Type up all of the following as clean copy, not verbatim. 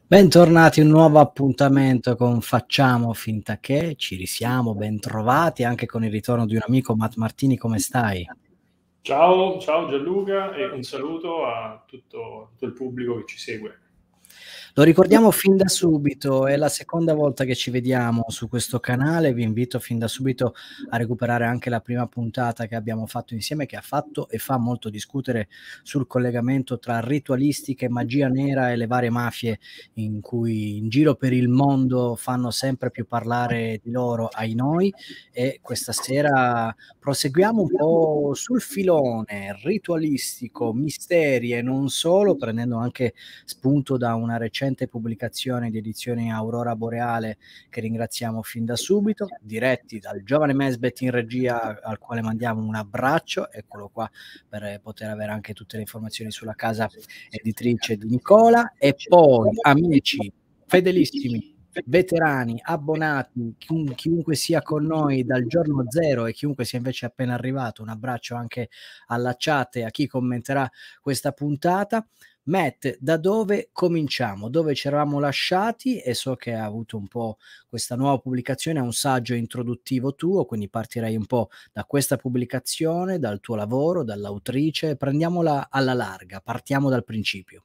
Bentornati a un nuovo appuntamento con Facciamo Finta Che, ci risiamo, bentrovati anche con il ritorno di un amico. Matt Martini, come stai? Ciao Gianluca e un saluto a tutto il pubblico che ci segue. Lo ricordiamo fin da subito, è la seconda volta che ci vediamo su questo canale, vi invito fin da subito a recuperare anche la prima puntata che abbiamo fatto insieme, che ha fatto e fa molto discutere sul collegamento tra ritualistica e magia nera e le varie mafie in cui in giro per il mondo fanno sempre più parlare di loro ai noi, e questa sera proseguiamo un po' sul filone ritualistico, misteri e non solo, prendendo anche spunto da una recente pubblicazione di edizioni Aurora Boreale, che ringraziamo fin da subito, diretti dal giovane Mesbet in regia, al quale mandiamo un abbraccio, eccolo qua, per poter avere anche tutte le informazioni sulla casa editrice di Nicola. E poi amici fedelissimi, veterani, abbonati, chiunque sia con noi dal giorno zero e chiunque sia invece appena arrivato, un abbraccio anche alla chat e a chi commenterà questa puntata. Matt, da dove cominciamo? Dove ci eravamo lasciati? E so che ha avuto un po' questa nuova pubblicazione, un saggio introduttivo tuo, quindi partirei un po' da questa pubblicazione, dal tuo lavoro, dall'autrice. Prendiamola alla larga, partiamo dal principio.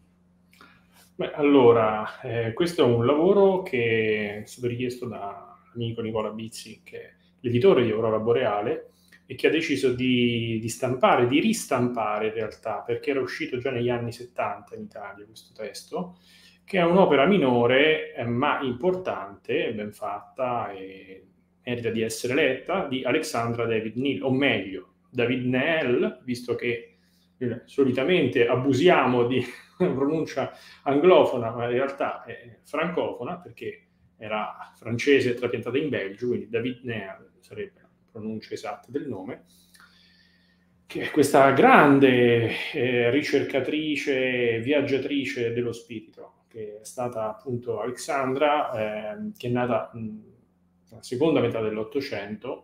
Beh, allora, questo è un lavoro che è stato richiesto dall'amico Nicola Bizzi, che è l'editore di Aurora Boreale, e che ha deciso di stampare, di ristampare in realtà, perché era uscito già negli anni 70 in Italia questo testo, che è un'opera minore, ma importante, ben fatta e merita di essere letta, di Alexandra David Neal, o meglio, David Neal, visto che solitamente abusiamo di una pronuncia anglofona, ma in realtà è francofona, perché era francese trapiantata in Belgio, quindi David Neal sarebbe la pronuncia esatta del nome, che è questa grande ricercatrice, viaggiatrice dello spirito, che è stata appunto Alexandra, che è nata nella seconda metà dell'Ottocento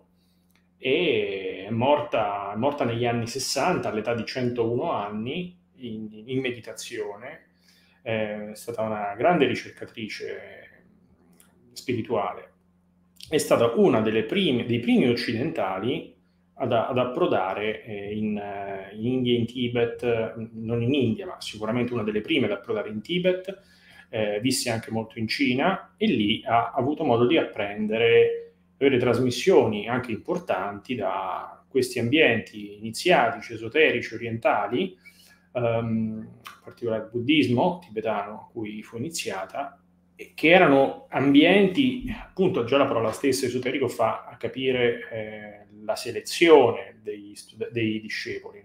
e è morta negli anni 60 all'età di 101 anni in meditazione. È stata una grande ricercatrice spirituale. È stata una dei primi occidentali ad approdare in India e in Tibet, non in India, ma sicuramente una delle prime ad approdare in Tibet, visse anche molto in Cina, e lì ha avuto modo di apprendere, avere trasmissioni anche importanti da questi ambienti iniziatici, esoterici, orientali, in particolare il buddismo tibetano a cui fu iniziata, che erano ambienti, appunto già la parola stessa esoterico fa capire la selezione dei discepoli,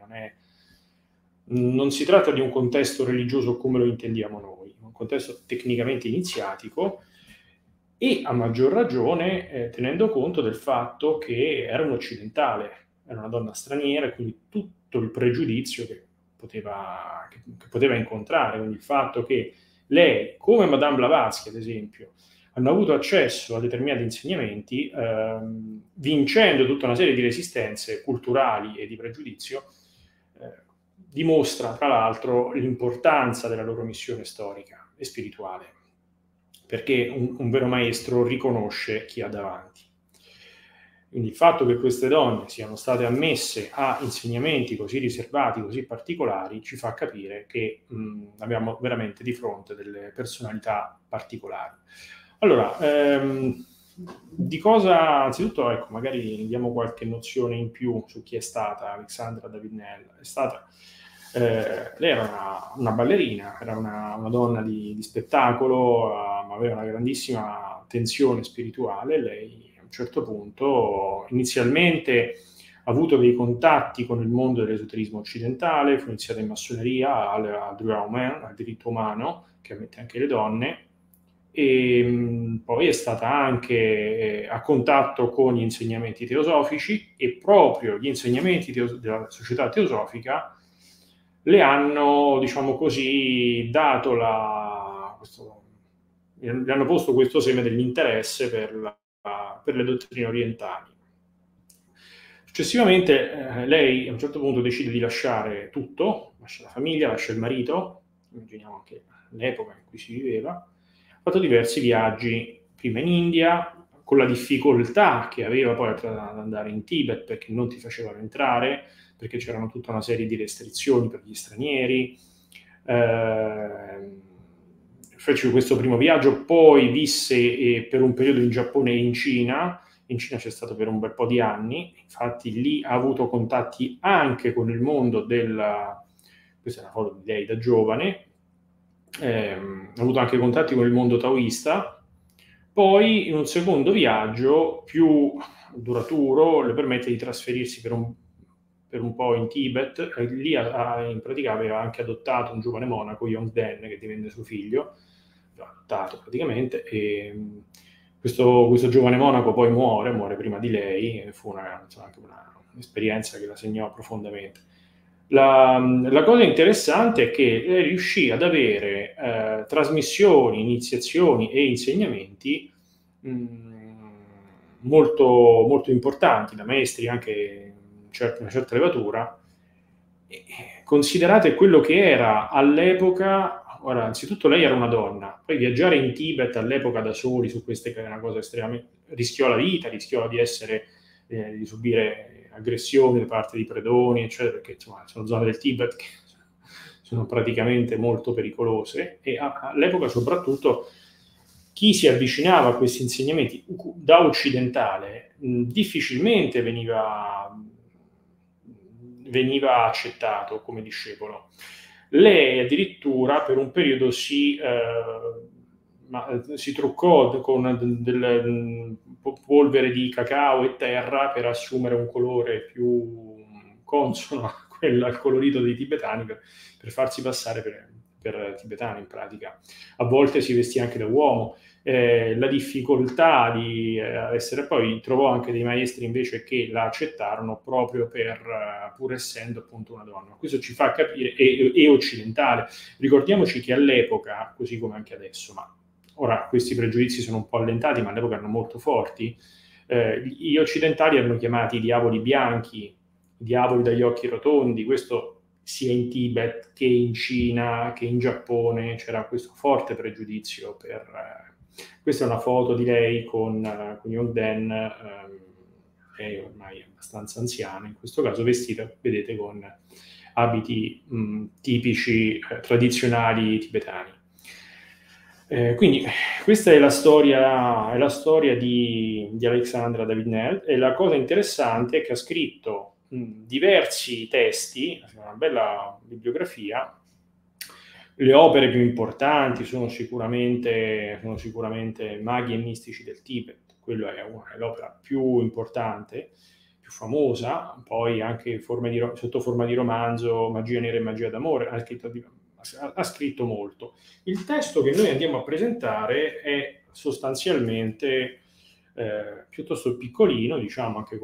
non si tratta di un contesto religioso come lo intendiamo noi, un contesto tecnicamente iniziatico, e a maggior ragione tenendo conto del fatto che era un occidentale, era una donna straniera, e quindi tutto il pregiudizio che poteva incontrare, quindi il fatto che lei, come Madame Blavatsky ad esempio, hanno avuto accesso a determinati insegnamenti, vincendo tutta una serie di resistenze culturali e di pregiudizio, dimostra tra l'altro l'importanza della loro missione storica e spirituale, perché un vero maestro riconosce chi ha davanti. Quindi il fatto che queste donne siano state ammesse a insegnamenti così riservati, così particolari, ci fa capire che abbiamo veramente di fronte delle personalità particolari. Allora, di cosa, anzitutto, ecco, magari diamo qualche nozione in più su chi è stata Alexandra David Neal. Lei era una ballerina, era una donna di spettacolo, ma aveva una grandissima tensione spirituale. Lei a un certo punto inizialmente ha avuto dei contatti con il mondo dell'esoterismo occidentale, fu iniziata in massoneria al droit humain, al diritto umano, che ammette anche le donne, e poi è stata anche a contatto con gli insegnamenti teosofici, e proprio gli insegnamenti della società teosofica le hanno, diciamo così, le hanno posto questo seme dell'interesse per le dottrine orientali. Successivamente lei a un certo punto decide di lasciare tutto, lascia la famiglia, lascia il marito, immaginiamo anche l'epoca in cui si viveva, ha fatto diversi viaggi, prima in India, con la difficoltà che aveva poi ad andare in Tibet perché non ti facevano entrare, perché c'erano tutta una serie di restrizioni per gli stranieri. Fece questo primo viaggio, poi visse per un periodo in Giappone e in Cina. In Cina c'è stato per un bel po' di anni, infatti lì ha avuto contatti anche con il mondo questa è una foto di lei da giovane, ha avuto anche contatti con il mondo taoista. Poi in un secondo viaggio più duraturo le permette di trasferirsi per un po' in Tibet, lì in pratica aveva anche adottato un giovane monaco, Yongden, che divenne suo figlio, adottato praticamente, e questo giovane monaco poi muore prima di lei, e fu anche un'esperienza che la segnò profondamente. La cosa interessante è che lei riuscì ad avere trasmissioni, iniziazioni e insegnamenti molto, molto importanti da maestri anche una certa levatura. Considerate quello che era all'epoca. Ora, anzitutto lei era una donna, poi viaggiare in Tibet all'epoca da soli su queste è una cosa estremamente. Rischiò la vita, rischiò di subire aggressioni da parte di predoni, eccetera, perché insomma sono zone del Tibet che sono praticamente molto pericolose, e all'epoca soprattutto chi si avvicinava a questi insegnamenti da occidentale difficilmente veniva accettato come discepolo. Lei addirittura per un periodo si truccò con polvere di cacao e terra per assumere un colore più consono al colorito dei tibetani, per farsi passare per tibetano in pratica. A volte si vestì anche da uomo. La difficoltà di essere, poi trovò anche dei maestri invece che la accettarono proprio pur essendo appunto una donna. Questo ci fa capire, e occidentale. Ricordiamoci che all'epoca, così come anche adesso, ma ora questi pregiudizi sono un po' allentati, ma all'epoca erano molto forti, gli occidentali erano chiamati i diavoli bianchi, i diavoli dagli occhi rotondi. Questo sia in Tibet che in Cina che in Giappone c'era questo forte pregiudizio questa è una foto di lei con Yongden, che è ormai abbastanza anziana, in questo caso vestita, vedete, con abiti tipici, tradizionali tibetani. Quindi questa è la storia di Alexandra David-Néel, e la cosa interessante è che ha scritto diversi testi, una bella bibliografia. Le opere più importanti sono sicuramente Maghi e mistici del Tibet, quella è l'opera più importante, più famosa, poi anche sotto forma di romanzo, Magia nera e magia d'amore, ha scritto molto. Il testo che noi andiamo a presentare è sostanzialmente piuttosto piccolino, diciamo, anche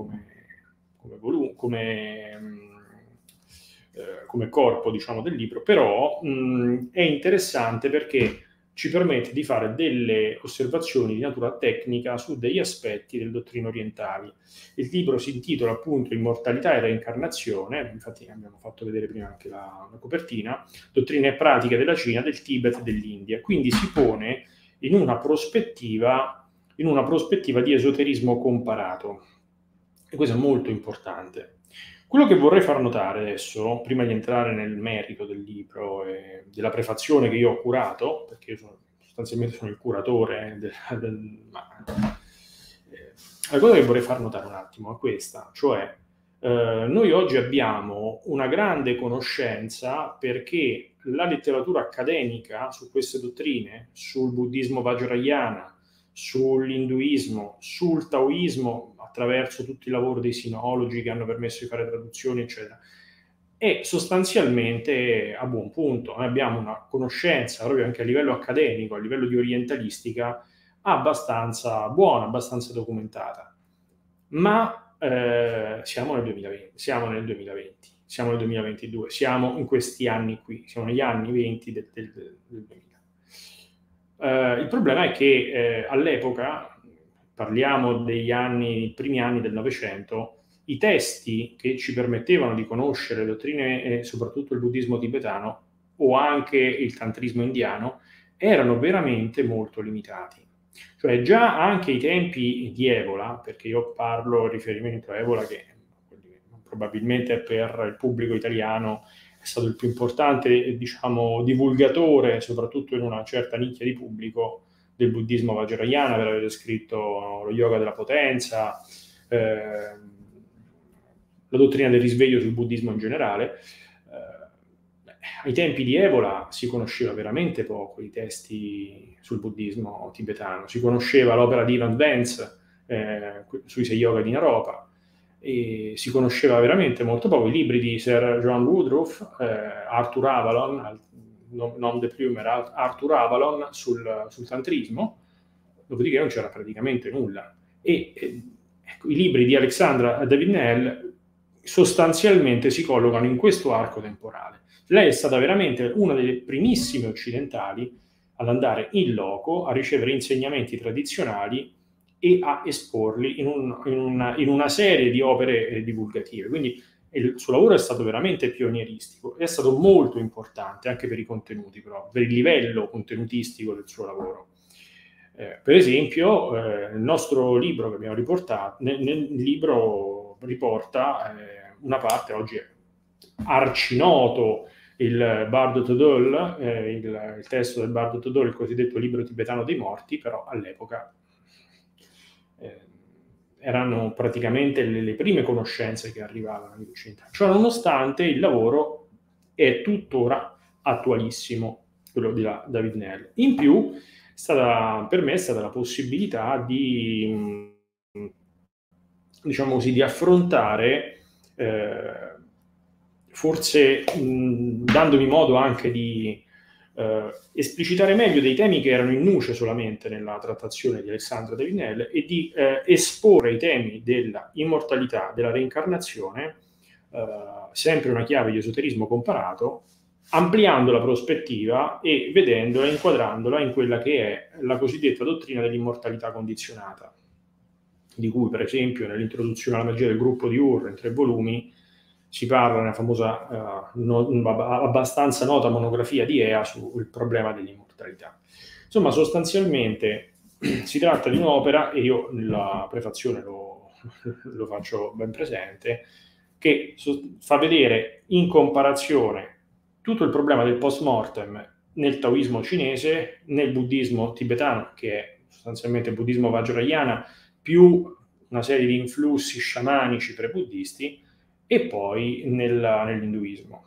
come corpo, diciamo, del libro, però è interessante perché ci permette di fare delle osservazioni di natura tecnica su degli aspetti delle dottrine orientali. Il libro si intitola appunto Immortalità e Reincarnazione, infatti abbiamo fatto vedere prima anche la copertina, Dottrine e pratiche della Cina, del Tibet e dell'India. Quindi si pone in una prospettiva di esoterismo comparato, e questo è molto importante. Quello che vorrei far notare adesso, prima di entrare nel merito del libro e della prefazione che io ho curato, perché io sostanzialmente sono il curatore, la cosa che vorrei far notare un attimo è questa, cioè noi oggi abbiamo una grande conoscenza perché la letteratura accademica su queste dottrine, sul buddismo vajrayana, sull'induismo, sul taoismo, attraverso tutti i lavori dei sinologi che hanno permesso di fare traduzioni, eccetera, è sostanzialmente a buon punto. Noi abbiamo una conoscenza proprio anche a livello accademico, a livello di orientalistica, abbastanza buona, abbastanza documentata. Ma siamo nel 2020, siamo nel 2022, siamo in questi anni qui, siamo negli anni 20 del 2000. Il problema è che all'epoca, parliamo degli primi anni del Novecento, i testi che ci permettevano di conoscere le dottrine e soprattutto il buddismo tibetano o anche il tantrismo indiano, erano veramente molto limitati. Cioè già anche ai tempi di Evola, perché io parlo in riferimento a Evola che probabilmente per il pubblico italiano è stato il più importante, diciamo, divulgatore, soprattutto in una certa nicchia di pubblico, del buddismo vajrayana, per aver scritto lo yoga della potenza, la dottrina del risveglio sul buddismo in generale. Ai tempi di Evola si conosceva veramente poco i testi sul buddismo tibetano, si conosceva l'opera di Ivan Vance sui Sei Yoga di Naropa, e si conosceva veramente molto poco i libri di Sir John Woodruff, Arthur Avalon, nom de plume era Arthur Avalon sul tantrismo, dopodiché non c'era praticamente nulla. Ecco, i libri di Alexandra David-Néel sostanzialmente si collocano in questo arco temporale. Lei è stata veramente una delle primissime occidentali ad andare in loco, a ricevere insegnamenti tradizionali e a esporli in una serie di opere divulgative. Quindi il suo lavoro è stato veramente pionieristico e è stato molto importante anche per i contenuti, però, per il livello contenutistico del suo lavoro. Per esempio, il nostro libro che abbiamo riportato, nel libro riporta una parte, oggi è arcinoto, il Bardo Todol, il testo del Bardo Todol, il cosiddetto libro tibetano dei morti, però all'epoca erano praticamente le prime conoscenze che arrivavano agli occidentali. Ciò nonostante, il lavoro è tuttora attualissimo, quello di David-Néel. In più, per me è stata la possibilità di, diciamo così, di affrontare, forse dandomi modo anche di esplicitare meglio dei temi che erano in nuce solamente nella trattazione di Alexandra David-Néel, e di esporre i temi della immortalità, della reincarnazione, sempre una chiave di esoterismo comparato, ampliando la prospettiva e vedendola, inquadrandola in quella che è la cosiddetta dottrina dell'immortalità condizionata, di cui per esempio nell'introduzione alla magia del gruppo di Ur in 3 volumi si parla nella famosa, abbastanza nota monografia di Ea sul problema dell'immortalità. Insomma, sostanzialmente si tratta di un'opera, e io nella prefazione lo faccio ben presente, che fa vedere in comparazione tutto il problema del post-mortem nel taoismo cinese, nel buddismo tibetano, che è sostanzialmente il buddismo vajrayana, più una serie di influssi sciamanici pre-buddisti, e poi nell'induismo.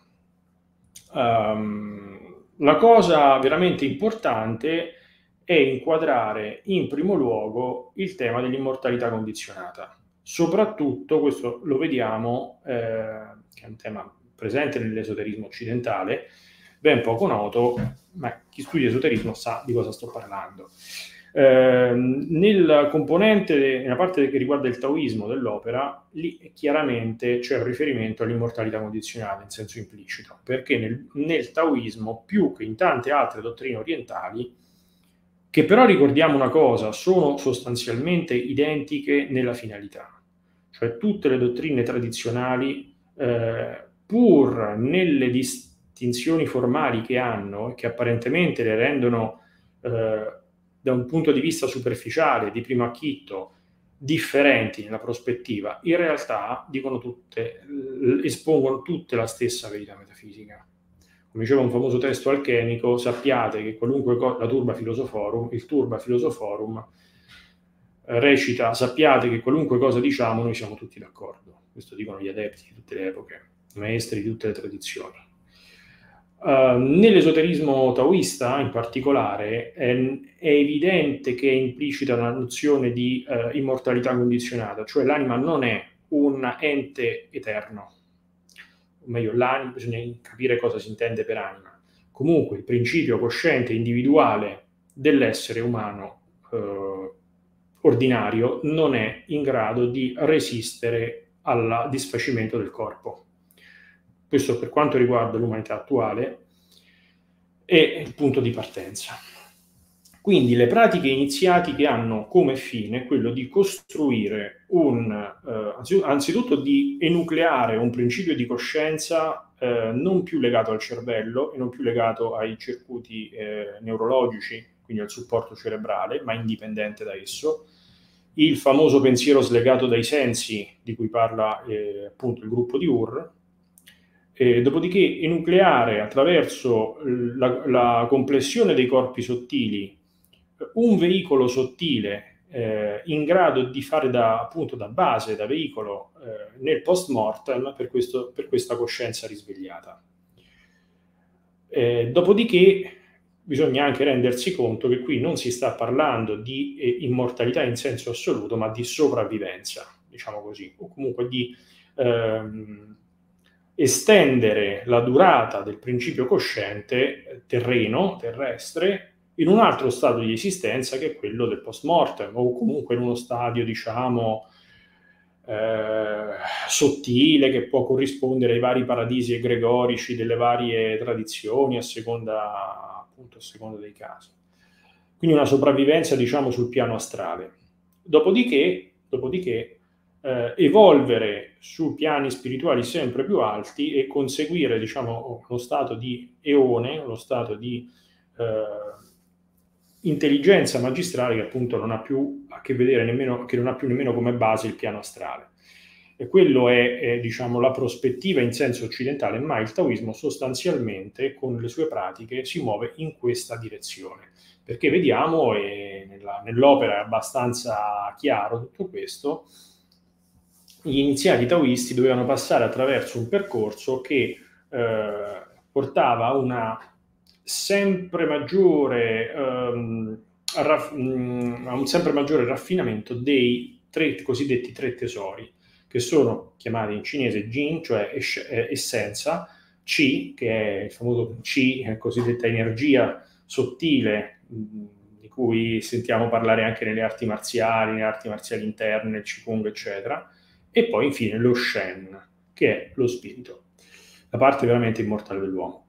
La cosa veramente importante è inquadrare in primo luogo il tema dell'immortalità condizionata. Soprattutto, questo lo vediamo, che è un tema presente nell'esoterismo occidentale, ben poco noto, ma chi studia esoterismo sa di cosa sto parlando. Nella parte che riguarda il taoismo dell'opera, lì chiaramente c'è un riferimento all'immortalità condizionata in senso implicito, perché nel taoismo, più che in tante altre dottrine orientali, che però, ricordiamo una cosa, sono sostanzialmente identiche nella finalità, cioè tutte le dottrine tradizionali, pur nelle distinzioni formali che hanno e che apparentemente le rendono da un punto di vista superficiale, di primo acchitto, differenti nella prospettiva, in realtà espongono tutte la stessa verità metafisica. Come diceva un famoso testo alchemico, sappiate che qualunque cosa, il Turba Philosophorum recita: sappiate che qualunque cosa diciamo noi siamo tutti d'accordo. Questo dicono gli adepti di tutte le epoche, i maestri di tutte le tradizioni. Nell'esoterismo taoista in particolare è evidente che è implicita una nozione di immortalità condizionata, cioè l'anima non è un ente eterno, o meglio, l'anima, bisogna capire cosa si intende per anima. Comunque il principio cosciente individuale dell'essere umano ordinario non è in grado di resistere al disfacimento del corpo. Questo, per quanto riguarda l'umanità attuale, è il punto di partenza. Quindi le pratiche iniziatiche hanno come fine quello di costruire anzitutto di enucleare un principio di coscienza non più legato al cervello e non più legato ai circuiti neurologici, quindi al supporto cerebrale, ma indipendente da esso. Il famoso pensiero slegato dai sensi, di cui parla appunto il gruppo di Ur. Dopodiché enucleare attraverso la complessione dei corpi sottili un veicolo sottile in grado di fare appunto da base, da veicolo nel post-mortem per questa coscienza risvegliata. Dopodiché bisogna anche rendersi conto che qui non si sta parlando di immortalità in senso assoluto, ma di sopravvivenza, diciamo così, o comunque di estendere la durata del principio cosciente terrestre, in un altro stato di esistenza che è quello del post-mortem, o comunque in uno stadio, diciamo, sottile, che può corrispondere ai vari paradisi egregorici delle varie tradizioni a seconda dei casi. Quindi una sopravvivenza, diciamo, sul piano astrale. Dopodiché evolvere su piani spirituali sempre più alti e conseguire, diciamo, lo stato di eone, lo stato di intelligenza magistrale che appunto non ha più a che vedere nemmeno come base il piano astrale. E quello è diciamo, la prospettiva in senso occidentale, ma il taoismo sostanzialmente con le sue pratiche si muove in questa direzione, perché vediamo, e nell'opera è abbastanza chiaro tutto questo, gli iniziati taoisti dovevano passare attraverso un percorso che portava a una sempre maggiore a un sempre maggiore raffinamento dei cosiddetti tre tesori, che sono chiamati in cinese Jin, cioè essenza, Qi, che è il famoso Qi, cosiddetta energia sottile, di cui sentiamo parlare anche nelle arti marziali interne, nel Qigong, eccetera, e poi infine lo Shen, che è lo spirito, la parte veramente immortale dell'uomo,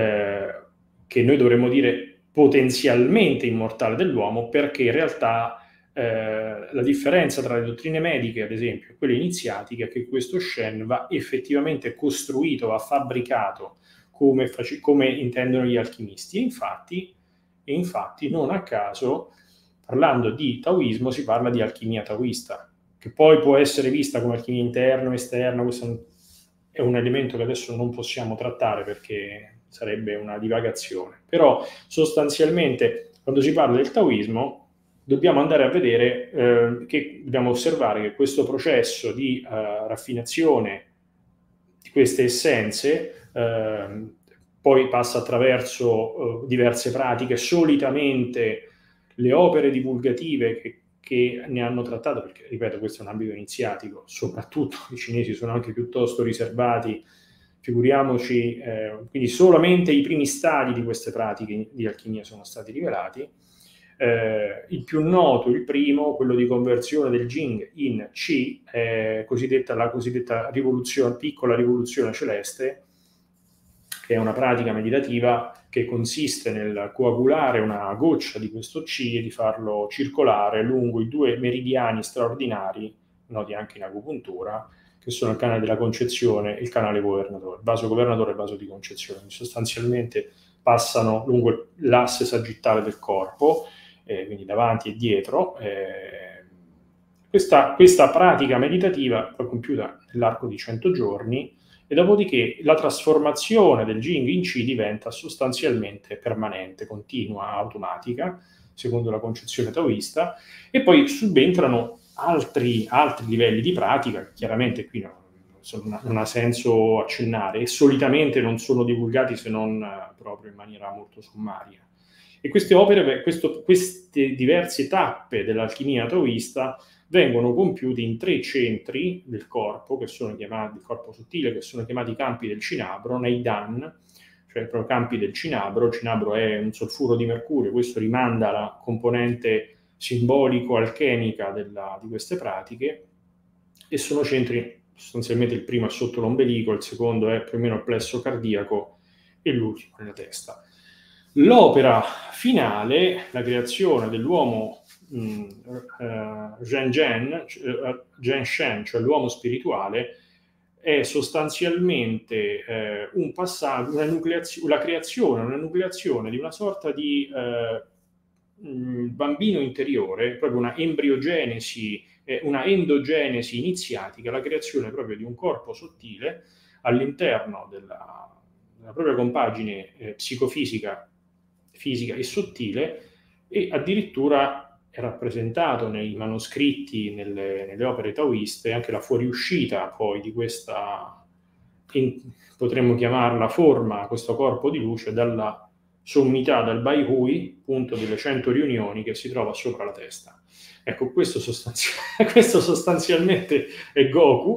che noi dovremmo dire potenzialmente immortale dell'uomo, perché in realtà la differenza tra le dottrine mediche, ad esempio, e quelle iniziatiche, è che questo Shen va effettivamente costruito, va fabbricato come intendono gli alchimisti. E infatti non a caso, parlando di taoismo, si parla di alchimia taoista, che poi può essere vista come alchimia interna o esterna. Questo è un elemento che adesso non possiamo trattare perché sarebbe una divagazione. Però sostanzialmente, quando si parla del taoismo, dobbiamo andare a vedere che dobbiamo osservare che questo processo di raffinazione di queste essenze poi passa attraverso diverse pratiche. Solitamente le opere divulgative che ne hanno trattato, perché ripeto, questo è un ambito iniziatico, soprattutto i cinesi sono anche piuttosto riservati, figuriamoci, quindi solamente i primi stadi di queste pratiche di alchimia sono stati rivelati. Il più noto, il primo, quello di conversione del Jing in Qi, la cosiddetta piccola rivoluzione celeste, che è una pratica meditativa che consiste nel coagulare una goccia di questo Qi e di farlo circolare lungo i due meridiani straordinari, noti anche in agopuntura, che sono il canale della concezione e il canale governatore, vaso governatore e vaso di concezione. Sostanzialmente passano lungo l'asse sagittale del corpo, quindi davanti e dietro. Questa pratica meditativa è compiuta nell'arco di 100 giorni, e dopodiché la trasformazione del Jing in Qi diventa sostanzialmente permanente, continua, automatica, secondo la concezione taoista, e poi subentrano altri livelli di pratica, chiaramente qui non ha senso accennare, e solitamente non sono divulgati se non proprio in maniera molto sommaria. E queste opere, queste diverse tappe dell'alchimia taoista vengono compiute in 3 centri del corpo, che sono chiamati, il corpo sottile, che sono chiamati i campi del cinabro, nei Dan, cioè proprio campi del cinabro. Il cinabro è un solfuro di mercurio, questo rimanda alla componente simbolico-alchemica di queste pratiche, e sono centri, sostanzialmente il primo è sotto l'ombelico, il secondo è più o meno il plesso cardiaco e l'ultimo nella testa. L'opera finale, la creazione dell'uomo Zhen Shen, cioè l'uomo spirituale, è sostanzialmente un passaggio, la creazione, una nucleazione di una sorta di bambino interiore, proprio una embriogenesi, una endogenesi iniziatica, la creazione proprio di un corpo sottile all'interno della propria compagine psicofisica, fisica e sottile, e addirittura è rappresentato nei manoscritti, nelle opere taoiste, anche la fuoriuscita poi di questa, potremmo chiamarla forma, questo corpo di luce, dalla sommità, dal Bai Hui, punto delle 100 riunioni, che si trova sopra la testa. Ecco, questo sostanzialmente è Goku.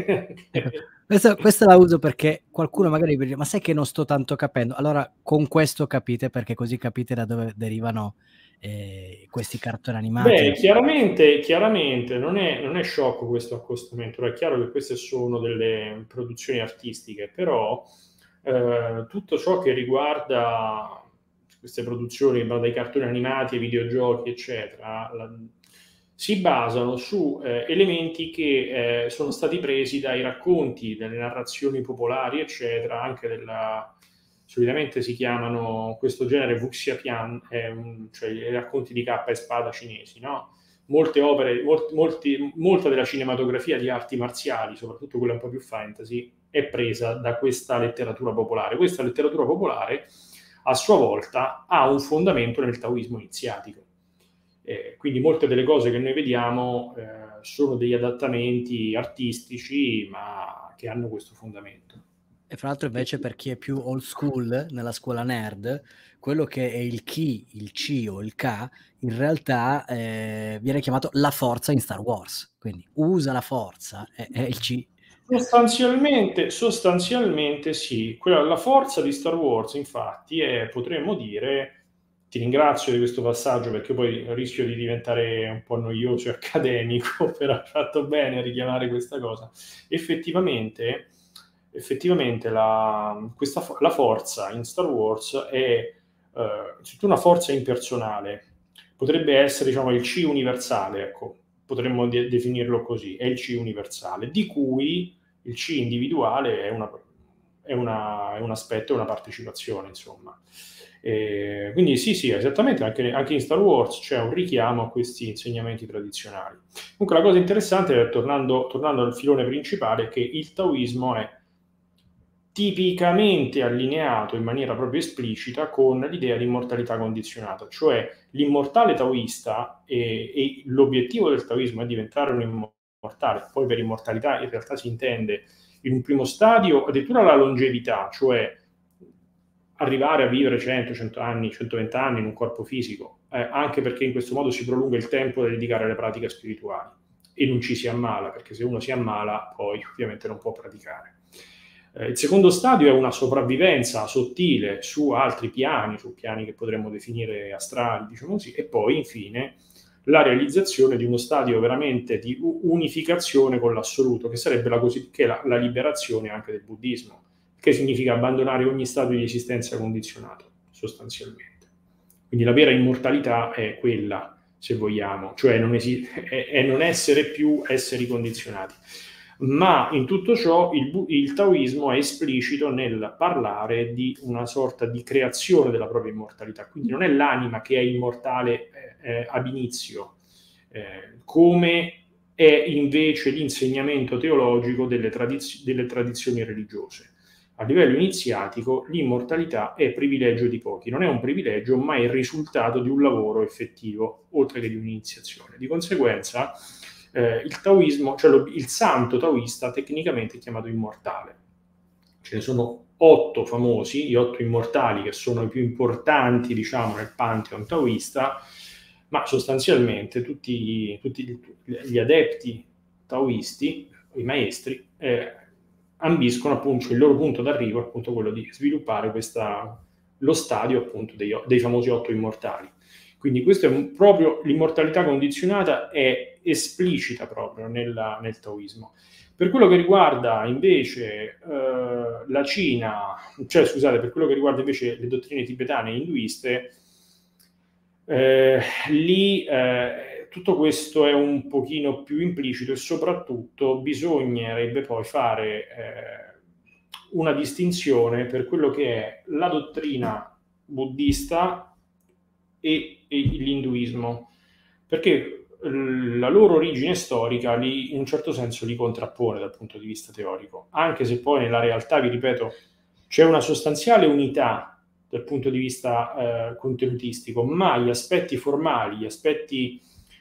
Questa la uso perché qualcuno magari dice, ma sai che non sto tanto capendo? Allora con questo capite, perché così capite da dove derivano questi cartoni animati. Beh, chiaramente non è sciocco questo accostamento, è chiaro che queste sono delle produzioni artistiche, però tutto ciò che riguarda queste produzioni, dai cartoni animati ai videogiochi, eccetera, si basano su elementi che sono stati presi dai racconti, dalle narrazioni popolari, eccetera, anche solitamente si chiamano questo genere Wuxiapian, cioè i racconti di cappa e spada cinesi, no? Molte opere, molta della cinematografia di arti marziali, soprattutto quella un po' più fantasy, è presa da questa letteratura popolare. Questa letteratura popolare, a sua volta, ha un fondamento nel taoismo iniziatico. Quindi molte delle cose che noi vediamo sono degli adattamenti artistici, ma che hanno questo fondamento. E fra l'altro invece per chi è più old school, nella scuola nerd, quello che è il Ki, il Chi o il Ka, in realtà viene chiamato la forza in Star Wars. Quindi usa la forza, è il Chi. Sostanzialmente sì. La forza di Star Wars, infatti, è, potremmo dire, ti ringrazio di questo passaggio perché poi rischio di diventare un po' noioso e accademico, però hai fatto bene a richiamare questa cosa. Effettivamente la forza in Star Wars è una forza impersonale, potrebbe essere, diciamo, il C universale, ecco, potremmo definirlo così, è il C universale, di cui il C individuale è un aspetto, è una partecipazione, insomma. Quindi sì, esattamente, anche in Star Wars c'è un richiamo a questi insegnamenti tradizionali. Comunque la cosa interessante, tornando al filone principale, è che il taoismo è tipicamente allineato in maniera proprio esplicita con l'idea di immortalità condizionata, cioè l'immortale taoista, e l'obiettivo del taoismo è diventare un immortale. Poi per immortalità in realtà si intende in un primo stadio addirittura la longevità, cioè arrivare a vivere 100, 100 anni, 120 anni in un corpo fisico, anche perché in questo modo si prolunga il tempo da dedicare alle pratiche spirituali e non ci si ammala, perché se uno si ammala poi ovviamente non può praticare. Il secondo stadio è una sopravvivenza sottile su altri piani, su piani che potremmo definire astrali, diciamo così, e poi infine la realizzazione di uno stadio veramente di unificazione con l'assoluto, che sarebbe la liberazione anche del buddismo, che significa abbandonare ogni stato di esistenza condizionato, sostanzialmente. Quindi la vera immortalità è quella, se vogliamo, cioè è non essere più esseri condizionati. Ma in tutto ciò il taoismo è esplicito nel parlare di una sorta di creazione della propria immortalità, quindi non è l'anima che è immortale ab inizio, come è invece l'insegnamento teologico delle tradizioni religiose. A livello iniziatico l'immortalità è privilegio di pochi, non è un privilegio, ma è il risultato di un lavoro effettivo, oltre che di un'iniziazione. Di conseguenza il taoismo, cioè il santo taoista tecnicamente è chiamato immortale. Ce ne sono 8 famosi, gli 8 immortali, che sono i più importanti, diciamo, nel pantheon taoista, ma sostanzialmente tutti gli adepti taoisti, i maestri, ambiscono appunto, il loro punto d'arrivo è appunto quello di sviluppare lo stadio appunto dei famosi 8 immortali. Quindi questo è proprio, l'immortalità condizionata è esplicita proprio nel taoismo. Per quello che riguarda invece la Cina, cioè scusate, per quello che riguarda invece le dottrine tibetane e induiste, lì tutto questo è un pochino più implicito, e soprattutto bisognerebbe poi fare una distinzione per quello che è la dottrina buddista e l'induismo, perché la loro origine storica in un certo senso li contrappone dal punto di vista teorico, anche se poi nella realtà, vi ripeto, c'è una sostanziale unità dal punto di vista contenutistico, ma gli aspetti formali, gli aspetti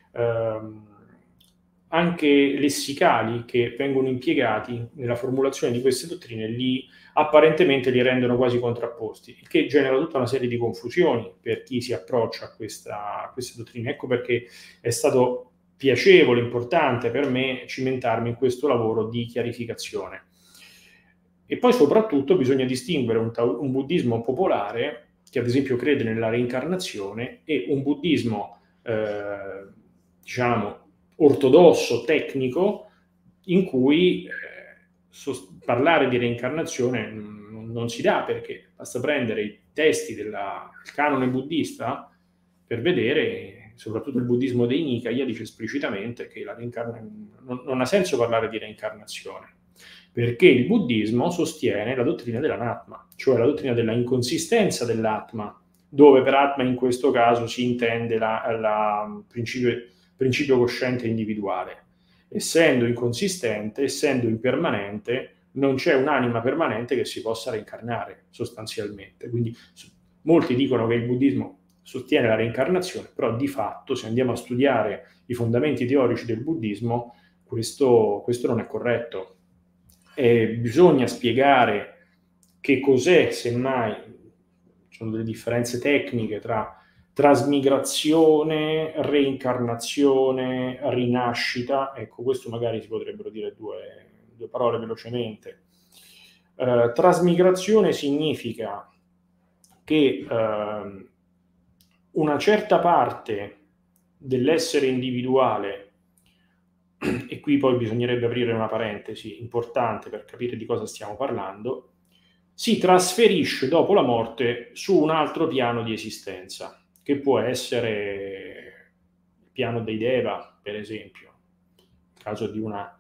anche lessicali che vengono impiegati nella formulazione di queste dottrine apparentemente li rendono quasi contrapposti, il che genera tutta una serie di confusioni per chi si approccia a queste dottrine. Ecco perché è stato piacevole, importante per me cimentarmi in questo lavoro di chiarificazione. E poi soprattutto bisogna distinguere un buddismo popolare, che ad esempio crede nella reincarnazione, e un buddismo, diciamo, ortodosso, tecnico, in cui parlare di reincarnazione non si dà, perché basta prendere i testi del canone buddista per vedere, soprattutto il buddismo dei Nikaya dice esplicitamente che non ha senso parlare di reincarnazione, perché il buddismo sostiene la dottrina dell'anatma, cioè la dottrina della inconsistenza dell'atma, dove per atma in questo caso si intende il principio cosciente individuale. Essendo inconsistente, essendo impermanente, non c'è un'anima permanente che si possa reincarnare sostanzialmente. Quindi molti dicono che il buddismo sostiene la reincarnazione, però di fatto, se andiamo a studiare i fondamenti teorici del buddismo, questo non è corretto. Bisogna spiegare che cos'è, semmai, ci sono delle differenze tecniche tra trasmigrazione, reincarnazione, rinascita. Ecco, questo magari si potrebbero dire due parole velocemente. Trasmigrazione significa che una certa parte dell'essere individuale, e qui poi bisognerebbe aprire una parentesi importante per capire di cosa stiamo parlando, si trasferisce dopo la morte su un altro piano di esistenza, che può essere il piano dei Deva, per esempio, in caso di una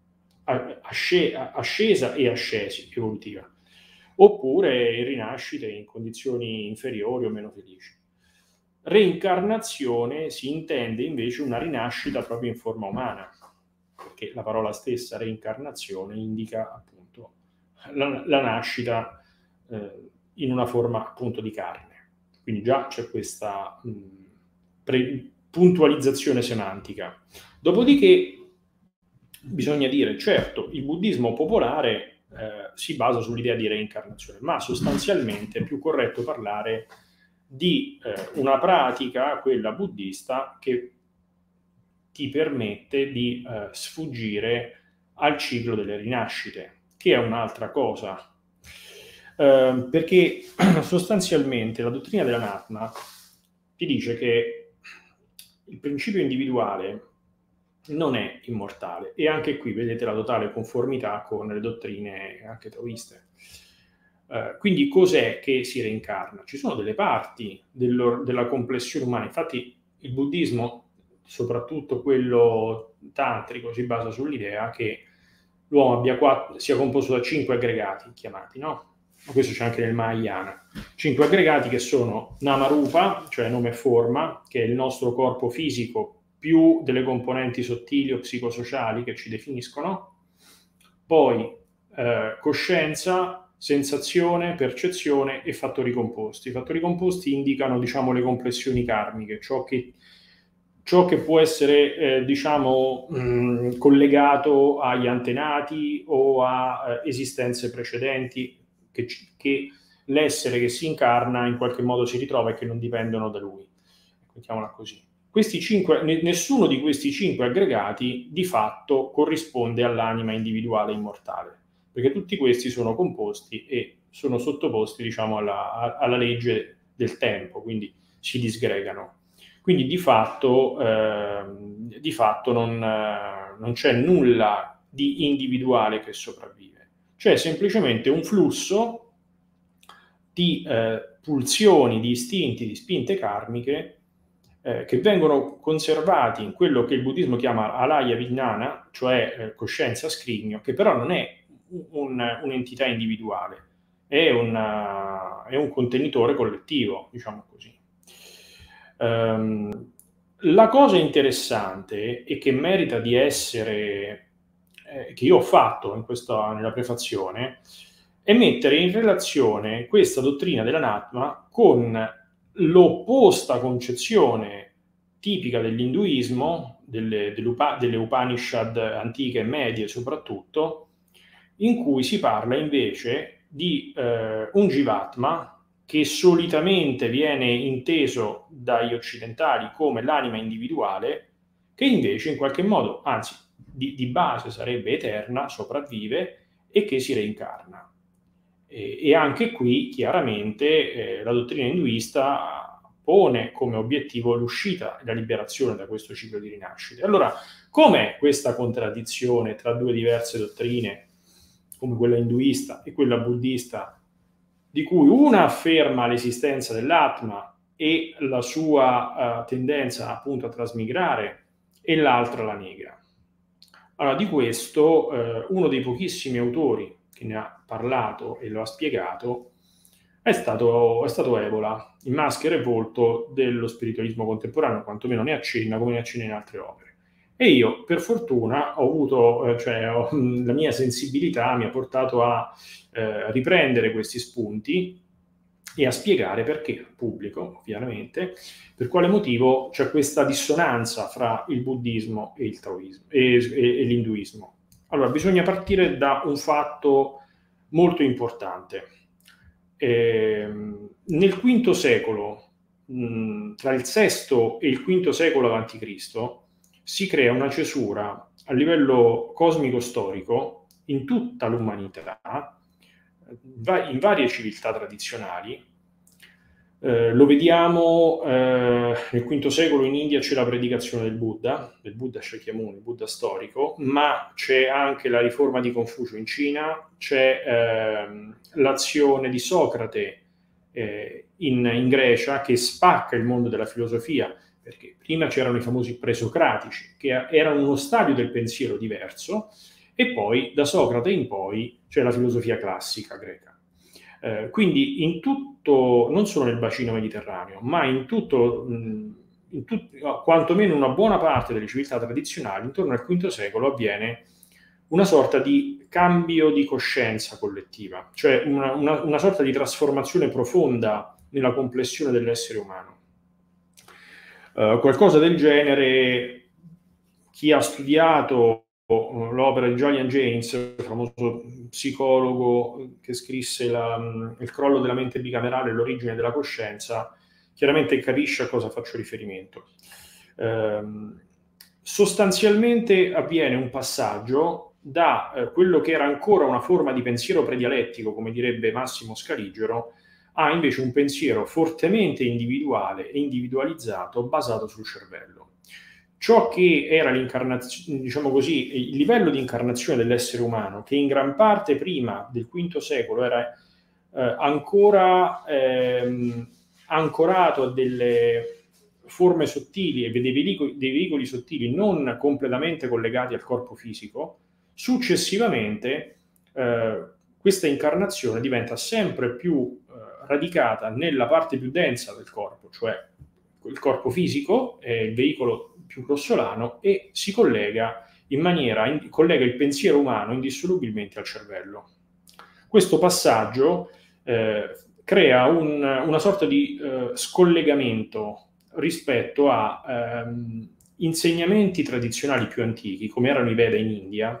ascesa e ascesi evolutiva, oppure rinascite in condizioni inferiori o meno felici. Reincarnazione si intende invece una rinascita proprio in forma umana, perché la parola stessa reincarnazione indica appunto la nascita in una forma appunto di carne. Quindi già c'è questa puntualizzazione semantica. Dopodiché bisogna dire, certo, il buddismo popolare si basa sull'idea di reincarnazione, ma sostanzialmente è più corretto parlare di una pratica, quella buddista, che ti permette di sfuggire al ciclo delle rinascite, che è un'altra cosa. Perché sostanzialmente la dottrina dell'anatma ti dice che il principio individuale non è immortale, e anche qui vedete la totale conformità con le dottrine anche taoiste. Quindi cos'è che si reincarna? Ci sono delle parti della complessione umana, infatti il buddismo, soprattutto quello tantrico, si basa sull'idea che l'uomo sia composto da 5 aggregati chiamati, no? Questo c'è anche nel Mahayana. 5 aggregati che sono Namarupa, cioè nome e forma, che è il nostro corpo fisico, più delle componenti sottili o psicosociali che ci definiscono, poi coscienza, sensazione, percezione e fattori composti. I fattori composti indicano, diciamo, le complessioni karmiche, ciò che può essere, collegato agli antenati o a esistenze precedenti, che l'essere che si incarna in qualche modo si ritrova e che non dipendono da lui. Mettiamola così. Nessuno di questi 5 aggregati di fatto corrisponde all'anima individuale immortale, perché tutti questi sono composti e sono sottoposti, diciamo, alla legge del tempo, quindi si disgregano. Quindi di fatto non c'è nulla di individuale che sopravvive, c'è semplicemente un flusso di pulsioni, di istinti, di spinte karmiche che vengono conservati in quello che il buddismo chiama alaya vijnana, cioè coscienza scrigno, che però non è un'entità individuale, è un contenitore collettivo, diciamo così. La cosa interessante e che merita di essere, che io ho fatto nella prefazione, è mettere in relazione questa dottrina dell'anatma con l'opposta concezione tipica dell'induismo, delle Upanishad antiche e medie soprattutto, in cui si parla invece di un Jivatma che solitamente viene inteso dagli occidentali come l'anima individuale, che invece in qualche modo, anzi di base sarebbe eterna, sopravvive e che si reincarna. E anche qui chiaramente la dottrina induista pone come obiettivo l'uscita e la liberazione da questo ciclo di rinascite. Allora, com'è questa contraddizione tra due diverse dottrine, come quella induista e quella buddista, di cui una afferma l'esistenza dell'Atma e la sua tendenza appunto a trasmigrare e l'altra la nega? Allora, di questo uno dei pochissimi autori che ne ha parlato e lo ha spiegato è stato Evola, in Maschera e volto dello spiritualismo contemporaneo, quantomeno ne accenna come ne accenna in altre opere. E io, per fortuna, ho avuto, la mia sensibilità mi ha portato a riprendere questi spunti e a spiegare perché al pubblico, ovviamente, per quale motivo c'è questa dissonanza fra il buddismo e il taoismo e l'induismo. Allora, bisogna partire da un fatto molto importante. Nel V secolo, tra il VI e il V secolo a.C., si crea una cesura a livello cosmico-storico in tutta l'umanità, in varie civiltà tradizionali. Lo vediamo nel V secolo in India c'è la predicazione del Buddha Shakyamuni, il Buddha storico, ma c'è anche la riforma di Confucio in Cina, c'è l'azione di Socrate in Grecia che spacca il mondo della filosofia, perché prima c'erano i famosi presocratici, che erano uno stadio del pensiero diverso, e poi da Socrate in poi c'è la filosofia classica greca. Quindi in tutto, non solo nel bacino mediterraneo, ma in tutto, quantomeno una buona parte delle civiltà tradizionali, intorno al V secolo avviene una sorta di cambio di coscienza collettiva, cioè una sorta di trasformazione profonda nella complessione dell'essere umano. Qualcosa del genere, chi ha studiato l'opera di Julian Jaynes, il famoso psicologo che scrisse Il crollo della mente bicamerale e l'origine della coscienza, chiaramente capisce a cosa faccio riferimento. Sostanzialmente avviene un passaggio da quello che era ancora una forma di pensiero predialettico, come direbbe Massimo Scaligero, a invece un pensiero fortemente individuale e individualizzato basato sul cervello. Ciò che era l'incarnazione, diciamo così, il livello di incarnazione dell'essere umano, che in gran parte prima del V secolo era ancora ancorato a delle forme sottili e dei veicoli sottili non completamente collegati al corpo fisico, successivamente questa incarnazione diventa sempre più radicata nella parte più densa del corpo, cioè il corpo fisico è il veicolo più grossolano e si collega collega il pensiero umano indissolubilmente al cervello. Questo passaggio crea una sorta di scollegamento rispetto a insegnamenti tradizionali più antichi, come erano i Veda in India,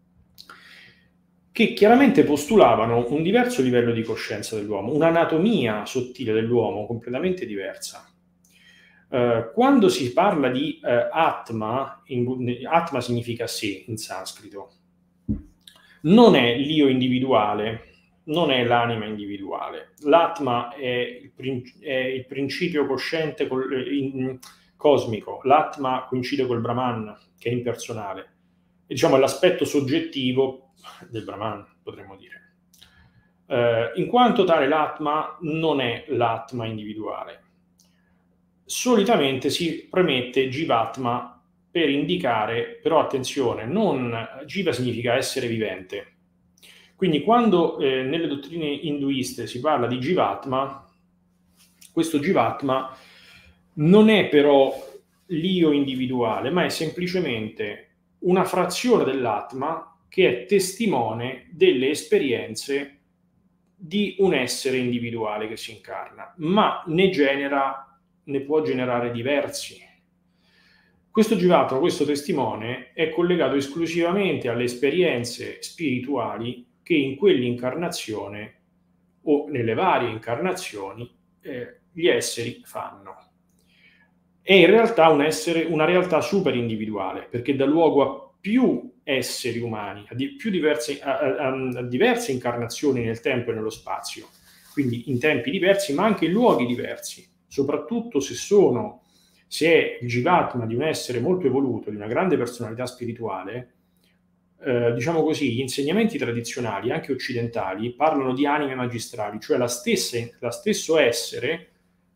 che chiaramente postulavano un diverso livello di coscienza dell'uomo, un'anatomia sottile dell'uomo completamente diversa. Quando si parla di Atma, Atma significa sé in sanscrito, non è l'io individuale, non è l'anima individuale. L'Atma è il principio cosciente cosmico, l'Atma coincide col Brahman, che è impersonale, e diciamo è l'aspetto soggettivo del Brahman, potremmo dire. In quanto tale l'Atma non è l'Atma individuale. Solitamente si premette Jivatma per indicare, però attenzione, non Jiva significa essere vivente. Quindi quando nelle dottrine induiste si parla di Jivatma, questo Jivatma non è però l'io individuale, ma è semplicemente una frazione dell'Atma che è testimone delle esperienze di un essere individuale che si incarna, ma ne può generare diversi. Questo Jivatma, questo testimone, è collegato esclusivamente alle esperienze spirituali che in quell'incarnazione o nelle varie incarnazioni gli esseri fanno. È in realtà una realtà super individuale, perché dà luogo a più esseri umani, a diverse incarnazioni nel tempo e nello spazio, quindi in tempi diversi, ma anche in luoghi diversi, soprattutto se è il Jivatma di un essere molto evoluto, di una grande personalità spirituale. Diciamo così, gli insegnamenti tradizionali, anche occidentali, parlano di anime magistrali, cioè lo stesso essere,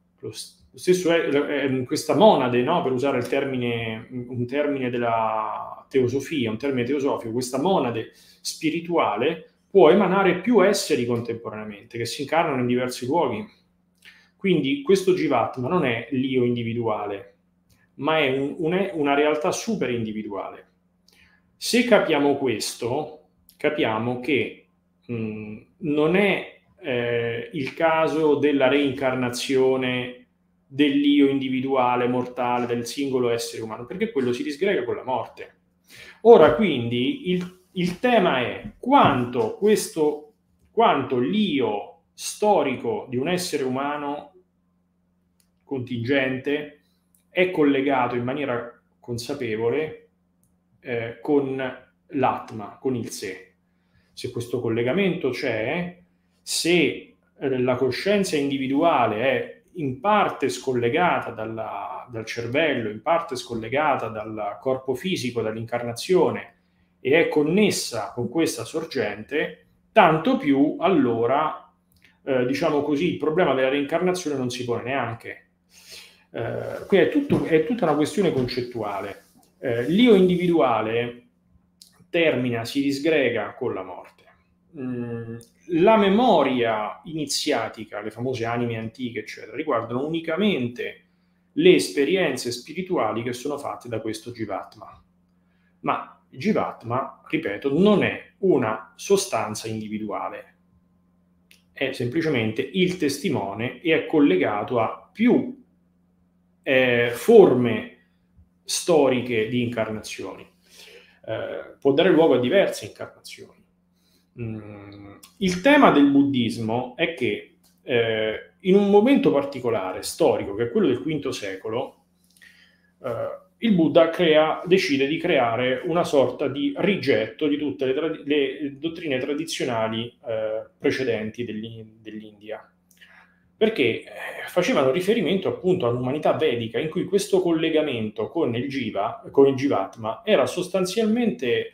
questa monade, no? Per usare un termine della teosofia, un termine teosofico, questa monade spirituale può emanare più esseri contemporaneamente, che si incarnano in diversi luoghi. Quindi questo Jivatma non è l'io individuale, ma è una realtà super individuale. Se capiamo questo, capiamo che non è il caso della reincarnazione dell'io individuale, mortale, del singolo essere umano, perché quello si disgrega con la morte. Ora, quindi, il tema è quanto l'io storico di un essere umano contingente è collegato in maniera consapevole con l'Atma, con il sé. Se questo collegamento c'è, se la coscienza individuale è in parte scollegata dal cervello, in parte scollegata dal corpo fisico, dall'incarnazione, e è connessa con questa sorgente, tanto più allora, diciamo così, il problema della reincarnazione non si pone neanche. Qui è tutta una questione concettuale. L'io individuale si disgrega con la morte. La memoria iniziatica, le famose anime antiche, eccetera, riguardano unicamente le esperienze spirituali che sono fatte da questo Jivatma. Ma il Jivatma, ripeto, non è una sostanza individuale, è semplicemente il testimone e è collegato a più forme storiche di incarnazioni. Può dare luogo a diverse incarnazioni. Il tema del buddismo è che in un momento particolare storico, che è quello del V secolo, il Buddha decide di creare una sorta di rigetto di tutte le dottrine tradizionali precedenti dell'India, perché facevano riferimento appunto all'umanità vedica, in cui questo collegamento con il Jivatma era sostanzialmente,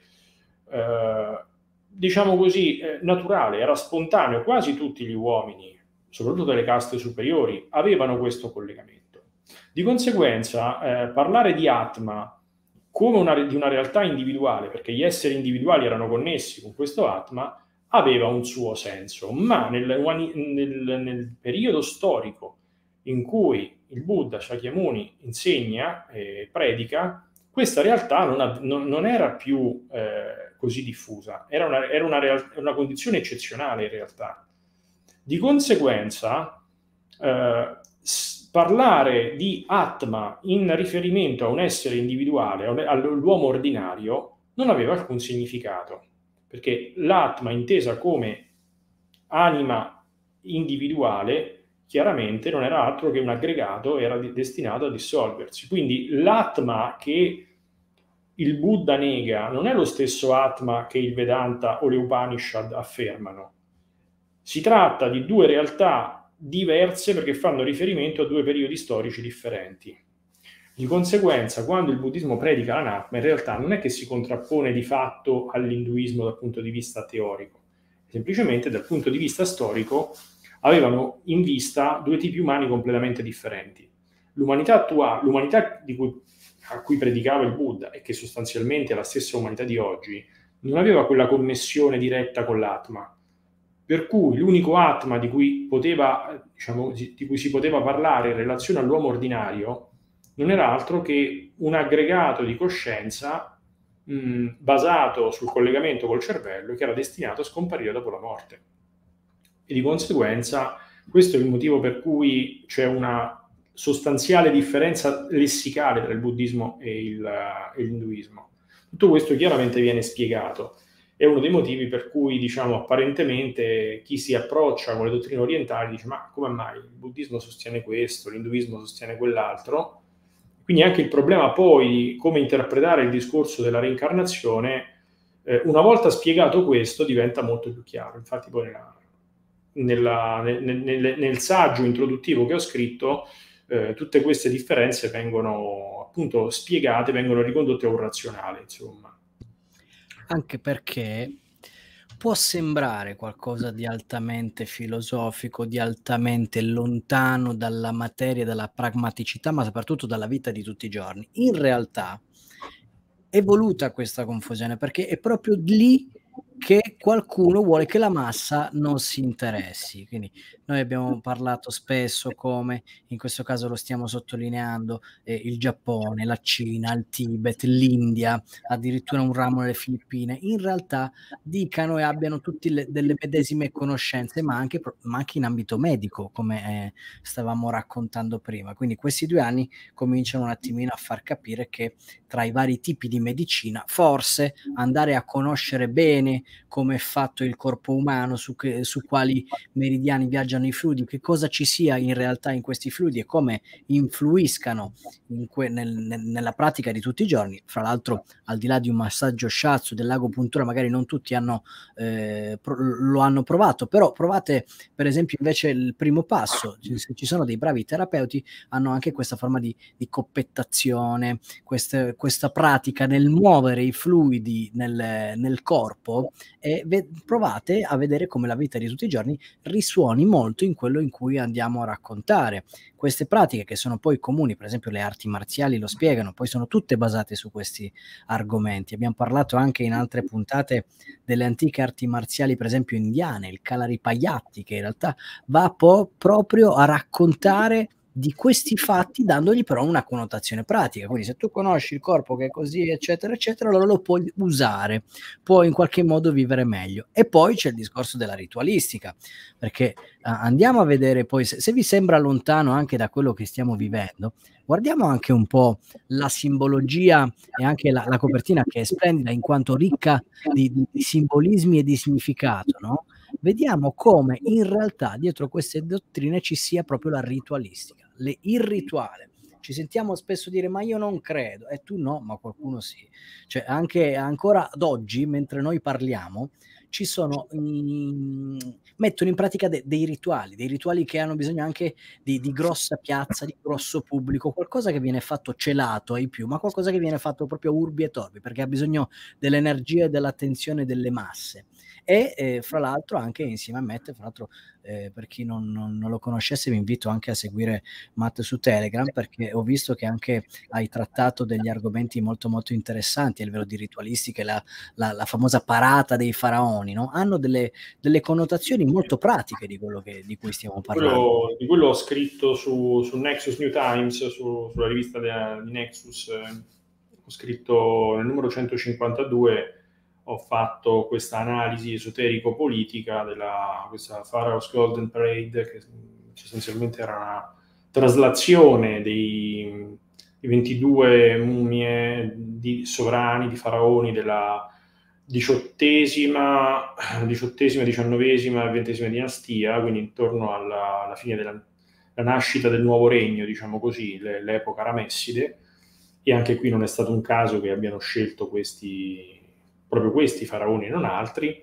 diciamo così, naturale, era spontaneo. Quasi tutti gli uomini, soprattutto delle caste superiori, avevano questo collegamento. Di conseguenza, parlare di Atma come di una realtà individuale, perché gli esseri individuali erano connessi con questo Atma, aveva un suo senso, ma nel periodo storico in cui il Buddha Shakyamuni insegna e predica, questa realtà non era più così diffusa, era una condizione eccezionale in realtà. Di conseguenza, parlare di Atma in riferimento a un essere individuale, all'uomo ordinario, non aveva alcun significato, perché l'Atma intesa come anima individuale chiaramente non era altro che un aggregato, era destinato a dissolversi. Quindi l'Atma che il Buddha nega non è lo stesso Atma che il Vedanta o le Upanishad affermano. Si tratta di due realtà diverse perché fanno riferimento a due periodi storici differenti. Di conseguenza, quando il buddismo predica l'anatma, in realtà non è che si contrappone di fatto all'induismo dal punto di vista teorico, semplicemente dal punto di vista storico avevano in vista due tipi umani completamente differenti. L'umanità attuale, l'umanità a cui predicava il Buddha, e che sostanzialmente è la stessa umanità di oggi, non aveva quella connessione diretta con l'Atma, per cui l'unico Atma di cui si poteva parlare in relazione all'uomo ordinario non era altro che un aggregato di coscienza basato sul collegamento col cervello, che era destinato a scomparire dopo la morte. E di conseguenza questo è il motivo per cui c'è una sostanziale differenza lessicale tra il buddismo e l'induismo. Tutto questo chiaramente viene spiegato. È uno dei motivi per cui, diciamo, apparentemente chi si approccia con le dottrine orientali dice: ma come mai il buddismo sostiene questo, l'induismo sostiene quell'altro? Quindi anche il problema poi di come interpretare il discorso della reincarnazione, una volta spiegato questo, diventa molto più chiaro. Infatti poi nel saggio introduttivo che ho scritto, tutte queste differenze vengono appunto spiegate, vengono ricondotte a un razionale, insomma. Anche perché può sembrare qualcosa di altamente filosofico, di altamente lontano dalla materia, dalla pragmaticità, ma soprattutto dalla vita di tutti i giorni. In realtà è voluta questa confusione, perché è proprio lì che qualcuno vuole che la massa non si interessi. Quindi noi abbiamo parlato spesso, come in questo caso lo stiamo sottolineando, il Giappone, la Cina, il Tibet, l'India, addirittura un ramo nelle Filippine, in realtà dicano e abbiano tutti delle medesime conoscenze, ma anche in ambito medico, come stavamo raccontando prima. Quindi questi 2 anni cominciano un attimino a far capire che tra i vari tipi di medicina, forse andare a conoscere bene come è fatto il corpo umano, su quali meridiani viaggiano i fluidi, che cosa ci sia in realtà in questi fluidi e come influiscano nella pratica di tutti i giorni. Fra l'altro, al di là di un massaggio shiatsu, dell'agopuntura, magari non tutti lo hanno provato, però provate per esempio invece il primo passo. Se ci sono dei bravi terapeuti, hanno anche questa forma di coppettazione, questa pratica nel muovere i fluidi nel corpo, e provate a vedere come la vita di tutti i giorni risuoni molto in quello in cui andiamo a raccontare. Queste pratiche, che sono poi comuni, per esempio le arti marziali lo spiegano, poi sono tutte basate su questi argomenti. Abbiamo parlato anche in altre puntate delle antiche arti marziali, per esempio indiane, il Kalaripayatti, che in realtà va proprio a raccontare di questi fatti, dandogli però una connotazione pratica. Quindi se tu conosci il corpo che è così, eccetera, eccetera, allora lo puoi usare, puoi in qualche modo vivere meglio. E poi c'è il discorso della ritualistica, perché andiamo a vedere poi, se vi sembra lontano anche da quello che stiamo vivendo, guardiamo anche un po' la simbologia e anche la copertina, che è splendida in quanto ricca di simbolismi e di significato, no? Vediamo come in realtà dietro queste dottrine ci sia proprio la ritualistica, il rituale. Ci sentiamo spesso dire: ma io non credo, e tu no, ma qualcuno sì. Cioè anche ancora ad oggi, mentre noi parliamo, ci sono mettono in pratica dei rituali che hanno bisogno anche di grossa piazza, di grosso pubblico, qualcosa che viene fatto celato ai più, ma qualcosa che viene fatto proprio urbi e torbi, perché ha bisogno dell'energia e dell'attenzione delle masse. E fra l'altro anche insieme a Matt, fra l'altro, per chi non lo conoscesse, vi invito anche a seguire Matt su Telegram, perché ho visto che anche hai trattato degli argomenti molto molto interessanti a livello di ritualistica, la famosa parata dei faraoni, no? Hanno delle connotazioni molto pratiche di quello di cui stiamo parlando. Di quello ho scritto su Nexus New Times, sulla rivista di Nexus. Ho scritto nel numero 152, ho fatto questa analisi esoterico-politica della questa Pharaoh's Golden Parade, che sostanzialmente era una traslazione di 22 mummie di sovrani, di faraoni della XVIII, XIX e XX dinastia, quindi intorno alla fine della nascita del nuovo regno, diciamo così, l'epoca ramesside. E anche qui non è stato un caso che abbiano scelto proprio questi faraoni e non altri.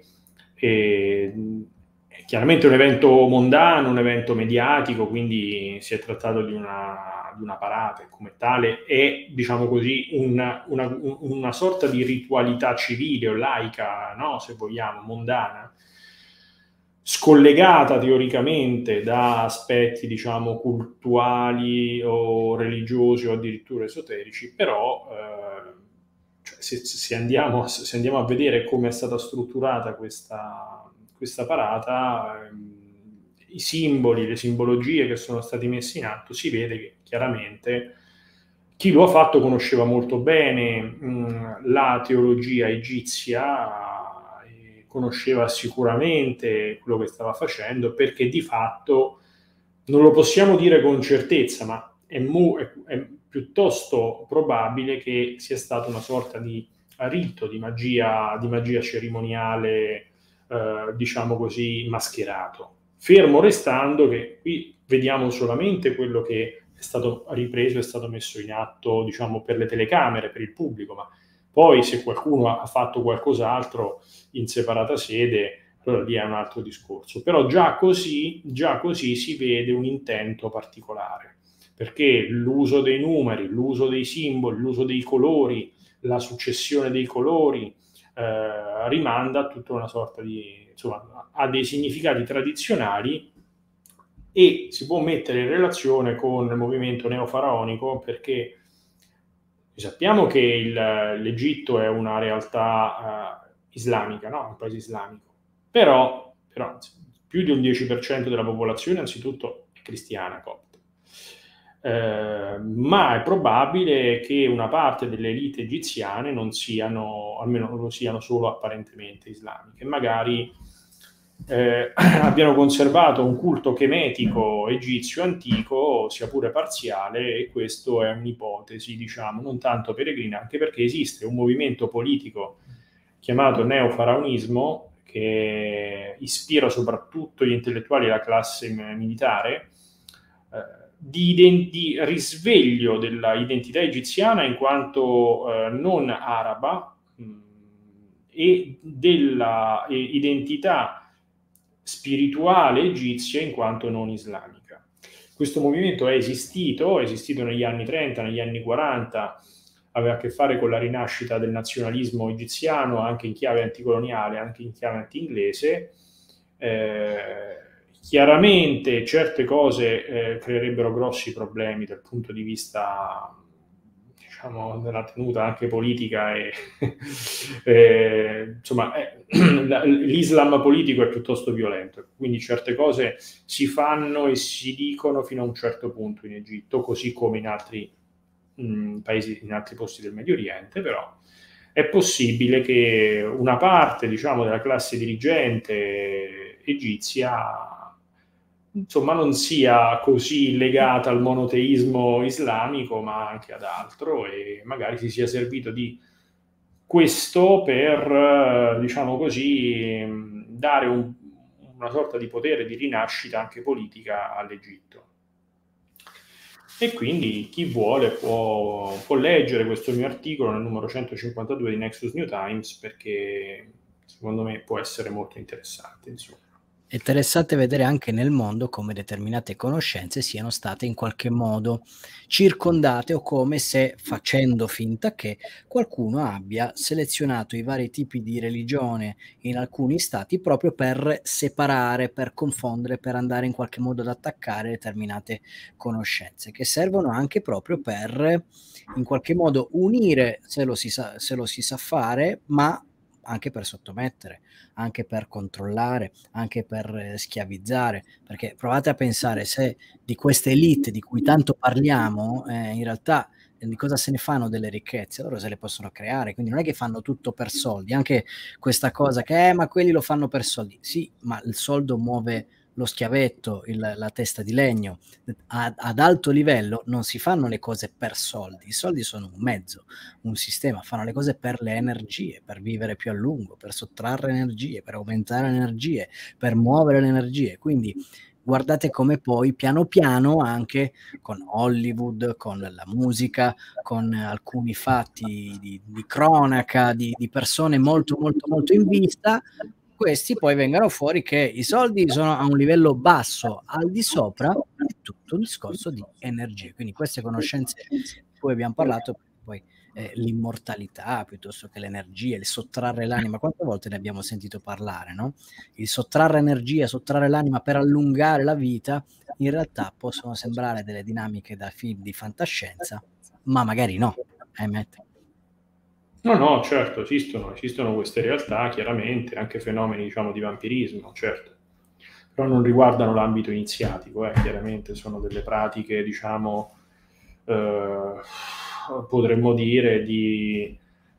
È chiaramente un evento mondano, un evento mediatico, quindi si è trattato di di una parata, e come tale è, diciamo così, una sorta di ritualità civile o laica, no? Se vogliamo, mondana, scollegata teoricamente da aspetti, diciamo, cultuali o religiosi o addirittura esoterici, però cioè, se andiamo a vedere come è stata strutturata questa parata, i simboli, le simbologie che sono stati messi in atto, si vede che chiaramente chi lo ha fatto conosceva molto bene la teologia egizia, conosceva sicuramente quello che stava facendo, perché di fatto non lo possiamo dire con certezza, ma è piuttosto probabile che sia stata una sorta di rito, di magia cerimoniale, diciamo così, mascherato. Fermo restando che qui vediamo solamente quello che è stato ripreso, è stato messo in atto, diciamo, per le telecamere, per il pubblico, ma poi se qualcuno ha fatto qualcos'altro in separata sede, allora lì è un altro discorso. Però già così si vede un intento particolare, perché l'uso dei numeri, l'uso dei simboli, l'uso dei colori, la successione dei colori rimanda a tutta una sorta di, insomma, a dei significati tradizionali, e si può mettere in relazione con il movimento neofaraonico, perché sappiamo che l'Egitto è una realtà islamica, no? Un paese islamico, però più di un 10% della popolazione anzitutto è cristiana, copta. Ma è probabile che una parte delle elite egiziane non siano, almeno non lo siano solo apparentemente islamiche, magari abbiano conservato un culto chemetico egizio antico, sia pure parziale, e questo è un'ipotesi, diciamo, non tanto peregrina, anche perché esiste un movimento politico chiamato neofaraonismo che ispira soprattutto gli intellettuali e la classe militare, di risveglio dell'identità egiziana in quanto non araba, e della identità spirituale egizia in quanto non islamica. Questo movimento è esistito negli anni 30, negli anni 40, aveva a che fare con la rinascita del nazionalismo egiziano, anche in chiave anticoloniale, anche in chiave anti-inglese. Chiaramente certe cose creerebbero grossi problemi dal punto di vista, diciamo, della tenuta anche politica insomma, l'Islam politico è piuttosto violento, quindi certe cose si fanno e si dicono fino a un certo punto in Egitto, così come in altri paesi, in altri posti del Medio Oriente. Però è possibile che una parte, diciamo, della classe dirigente egizia, insomma, non sia così legata al monoteismo islamico, ma anche ad altro, e magari si sia servito di questo per, diciamo così, dare una sorta di potere di rinascita anche politica all'Egitto. E quindi chi vuole può leggere questo mio articolo nel numero 152 di Nexus New Times, perché secondo me può essere molto interessante, insomma. È interessante vedere anche nel mondo come determinate conoscenze siano state in qualche modo circondate, o come se, facendo finta che, qualcuno abbia selezionato i vari tipi di religione in alcuni stati proprio per separare, per confondere, per andare in qualche modo ad attaccare determinate conoscenze, che servono anche proprio per in qualche modo unire, se lo si sa fare, ma anche per sottomettere, anche per controllare, anche per schiavizzare, perché provate a pensare, se di queste elite di cui tanto parliamo, in realtà di cosa se ne fanno delle ricchezze? Loro se le possono creare, quindi non è che fanno tutto per soldi. Anche questa cosa che ma quelli lo fanno per soldi, sì, ma il soldo muove lo schiavetto, la testa di legno. Ad alto livello non si fanno le cose per soldi, i soldi sono un mezzo, un sistema, fanno le cose per le energie, per vivere più a lungo, per sottrarre energie, per aumentare le energie, per muovere le energie. Quindi guardate come poi piano piano, anche con Hollywood, con la musica, con alcuni fatti di cronaca, di persone molto molto molto in vista, questi poi vengano fuori che i soldi sono a un livello basso, al di sopra è tutto tutto un discorso di energie. Quindi queste conoscenze di cui abbiamo parlato, poi l'immortalità piuttosto che l'energia, il sottrarre l'anima, quante volte ne abbiamo sentito parlare, no? Il sottrarre energia, sottrarre l'anima per allungare la vita, in realtà possono sembrare delle dinamiche da film di fantascienza, ma magari no, Matt. No, certo, esistono queste realtà, chiaramente, anche fenomeni, diciamo, di vampirismo, certo, però non riguardano l'ambito iniziatico, chiaramente sono delle pratiche, diciamo, potremmo dire di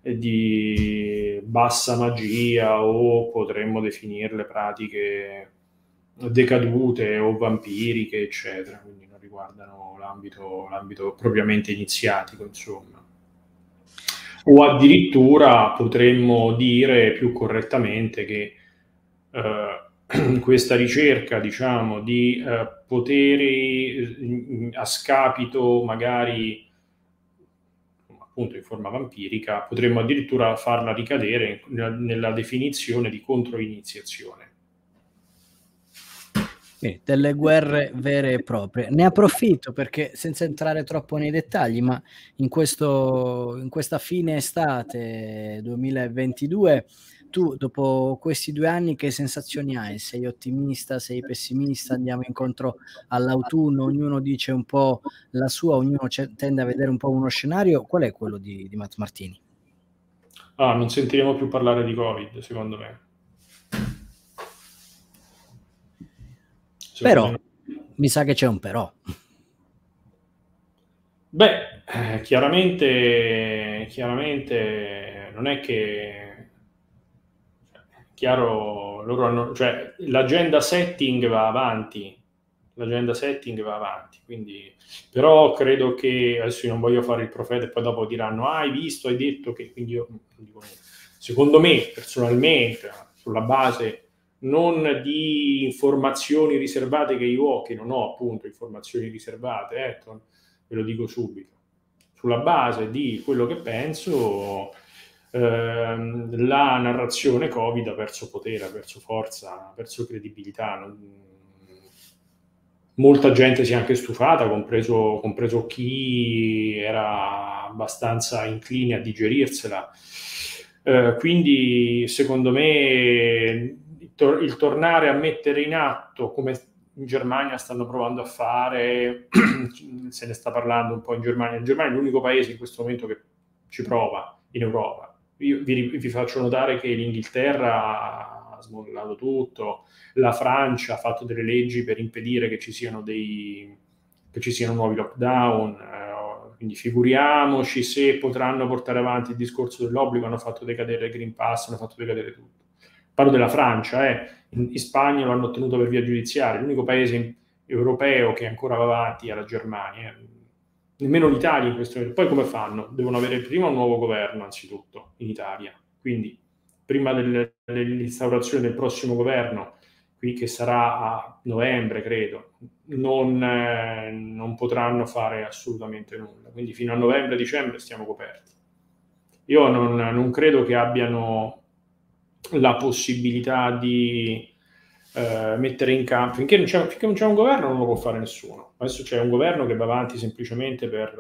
bassa magia, o potremmo definirle pratiche decadute o vampiriche, eccetera, quindi non riguardano l'ambito propriamente iniziatico, insomma. O addirittura potremmo dire più correttamente che questa ricerca, diciamo, di poteri a scapito magari appunto in forma vampirica, potremmo addirittura farla ricadere nella definizione di controiniziazione. Delle guerre vere e proprie. Ne approfitto perché, senza entrare troppo nei dettagli, ma in questa fine estate 2022, tu dopo questi 2 anni che sensazioni hai? Sei ottimista, sei pessimista? Andiamo incontro all'autunno, ognuno dice un po' la sua, ognuno tende a vedere un po' uno scenario. Qual è quello di Matt Martini? Non sentiremo più parlare di Covid, secondo me. Però, mi sa che c'è un però. Beh, chiaramente non è che, chiaro, loro hanno, cioè l'agenda setting va avanti, quindi, però credo che, adesso io non voglio fare il profeta e poi dopo diranno, hai visto, hai detto che, quindi io non dico niente. Secondo me, personalmente, sulla base non di informazioni riservate che io ho, che non ho appunto informazioni riservate, ve lo dico subito, sulla base di quello che penso, la narrazione Covid ha perso potere, ha perso forza, ha perso credibilità. Molta gente si è anche stufata, compreso chi era abbastanza incline a digerirsela. Quindi secondo me il tornare a mettere in atto, come in Germania stanno provando a fare, se ne sta parlando un po' in Germania. In Germania è l'unico paese in questo momento che ci prova in Europa. Io vi faccio notare che l'Inghilterra ha smollato tutto, la Francia ha fatto delle leggi per impedire che ci siano nuovi lockdown, quindi figuriamoci se potranno portare avanti il discorso dell'obbligo. Hanno fatto decadere il Green Pass, hanno fatto decadere tutto. Parlo della Francia, in Spagna lo hanno ottenuto per via giudiziaria, l'unico paese europeo che ancora va avanti è la Germania, nemmeno l'Italia in questo momento. Poi come fanno? Devono avere prima un nuovo governo, anzitutto, in Italia, quindi prima dell'instaurazione del prossimo governo, qui che sarà a novembre, credo, non potranno fare assolutamente nulla, quindi fino a novembre-dicembre stiamo coperti. Io non credo che abbiano la possibilità di mettere in campo, finché non c'è un governo non lo può fare nessuno. Adesso c'è un governo che va avanti semplicemente per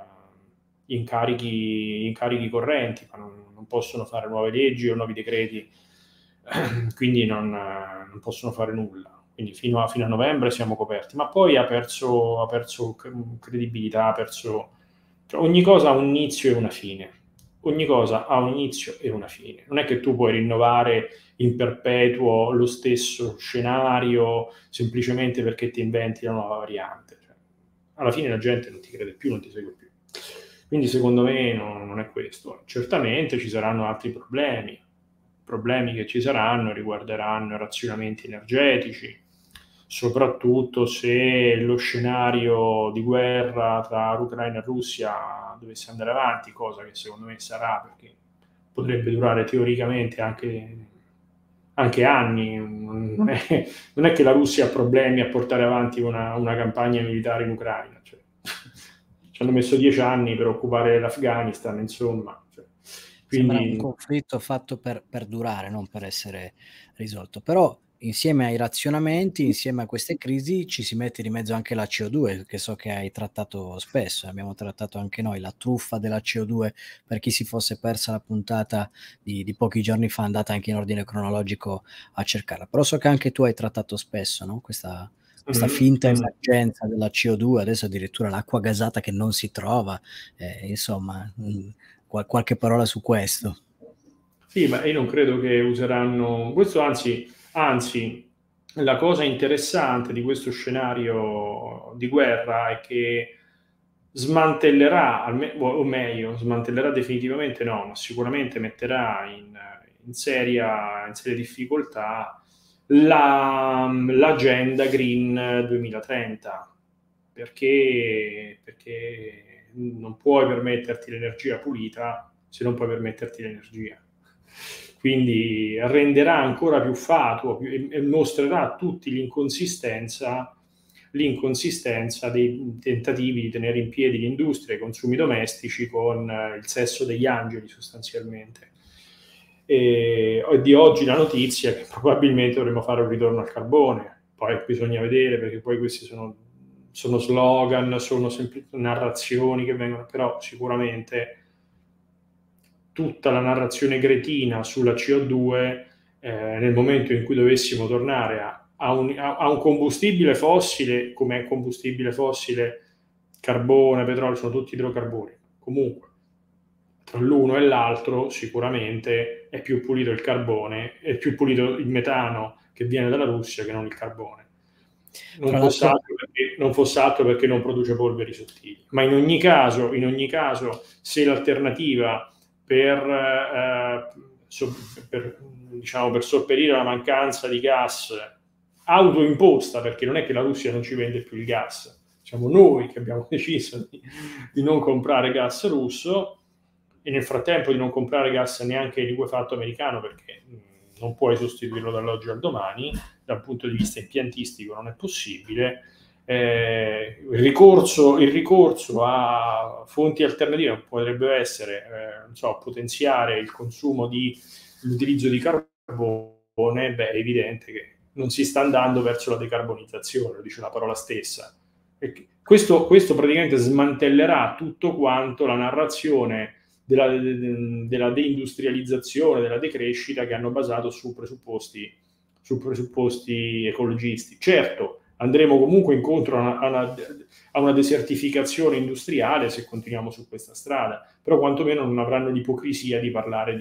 incarichi correnti, ma non possono fare nuove leggi o nuovi decreti, quindi non possono fare nulla. Quindi fino a novembre siamo coperti, ma poi ha perso credibilità, cioè ogni cosa ha un inizio e una fine. Ogni cosa ha un inizio e una fine. Non è che tu puoi rinnovare in perpetuo lo stesso scenario semplicemente perché ti inventi la nuova variante. Cioè, alla fine la gente non ti crede più, non ti segue più. Quindi secondo me non è questo. Certamente ci saranno altri problemi che ci saranno riguarderanno i razionamenti energetici, soprattutto se lo scenario di guerra tra Ucraina e Russia dovesse andare avanti, cosa che secondo me sarà, perché potrebbe durare teoricamente anche anni. Non è che la Russia ha problemi a portare avanti una campagna militare in Ucraina. Cioè, ci hanno messo 10 anni per occupare l'Afghanistan, insomma. Sembra un conflitto fatto per durare, non per essere risolto. Però insieme ai razionamenti, insieme a queste crisi, ci si mette di mezzo anche la CO2, che so che hai trattato spesso, abbiamo trattato anche noi, la truffa della CO2, per chi si fosse persa la puntata di pochi giorni fa, andate anche in ordine cronologico a cercarla. Però so che anche tu hai trattato spesso, no? Questa finta emergenza della CO2, adesso addirittura l'acqua gasata che non si trova, insomma, qualche parola su questo. Sì, ma io non credo che useranno questo, anzi, la cosa interessante di questo scenario di guerra è che smantellerà, o meglio, smantellerà definitivamente no, ma sicuramente metterà in seria difficoltà l'agenda Green 2030, perché non puoi permetterti l'energia pulita se non puoi permetterti l'energia. Quindi renderà ancora più fatuo e mostrerà a tutti l'inconsistenza dei tentativi di tenere in piedi l'industria e i consumi domestici con il sesso degli angeli, sostanzialmente. E di oggi la notizia è che probabilmente dovremo fare un ritorno al carbone. Poi bisogna vedere, perché poi questi sono slogan, sono sempre narrazioni che vengono, però sicuramente tutta la narrazione gretina sulla CO2, nel momento in cui dovessimo tornare a un combustibile fossile, come è combustibile fossile, carbone, petrolio, sono tutti idrocarburi. Comunque, tra l'uno e l'altro sicuramente è più pulito il carbone, è più pulito il metano che viene dalla Russia che non il carbone. Non fosse altro perché non produce polveri sottili. Ma in ogni caso, se l'alternativa per sopperire alla mancanza di gas autoimposta, perché non è che la Russia non ci vende più il gas, siamo noi che abbiamo deciso di non comprare gas russo, e nel frattempo di non comprare gas neanche liquefatto americano, perché non puoi sostituirlo dall'oggi al domani, dal punto di vista impiantistico non è possibile. Il ricorso a fonti alternative potrebbe essere potenziare il consumo l'utilizzo di carbone. È evidente che non si sta andando verso la decarbonizzazione, lo dice la parola stessa. E questo praticamente smantellerà tutto quanto la narrazione della deindustrializzazione, della decrescita, che hanno basato su presupposti ecologisti. Certo, andremo comunque incontro a una desertificazione industriale se continuiamo su questa strada, però quantomeno non avranno l'ipocrisia di parlare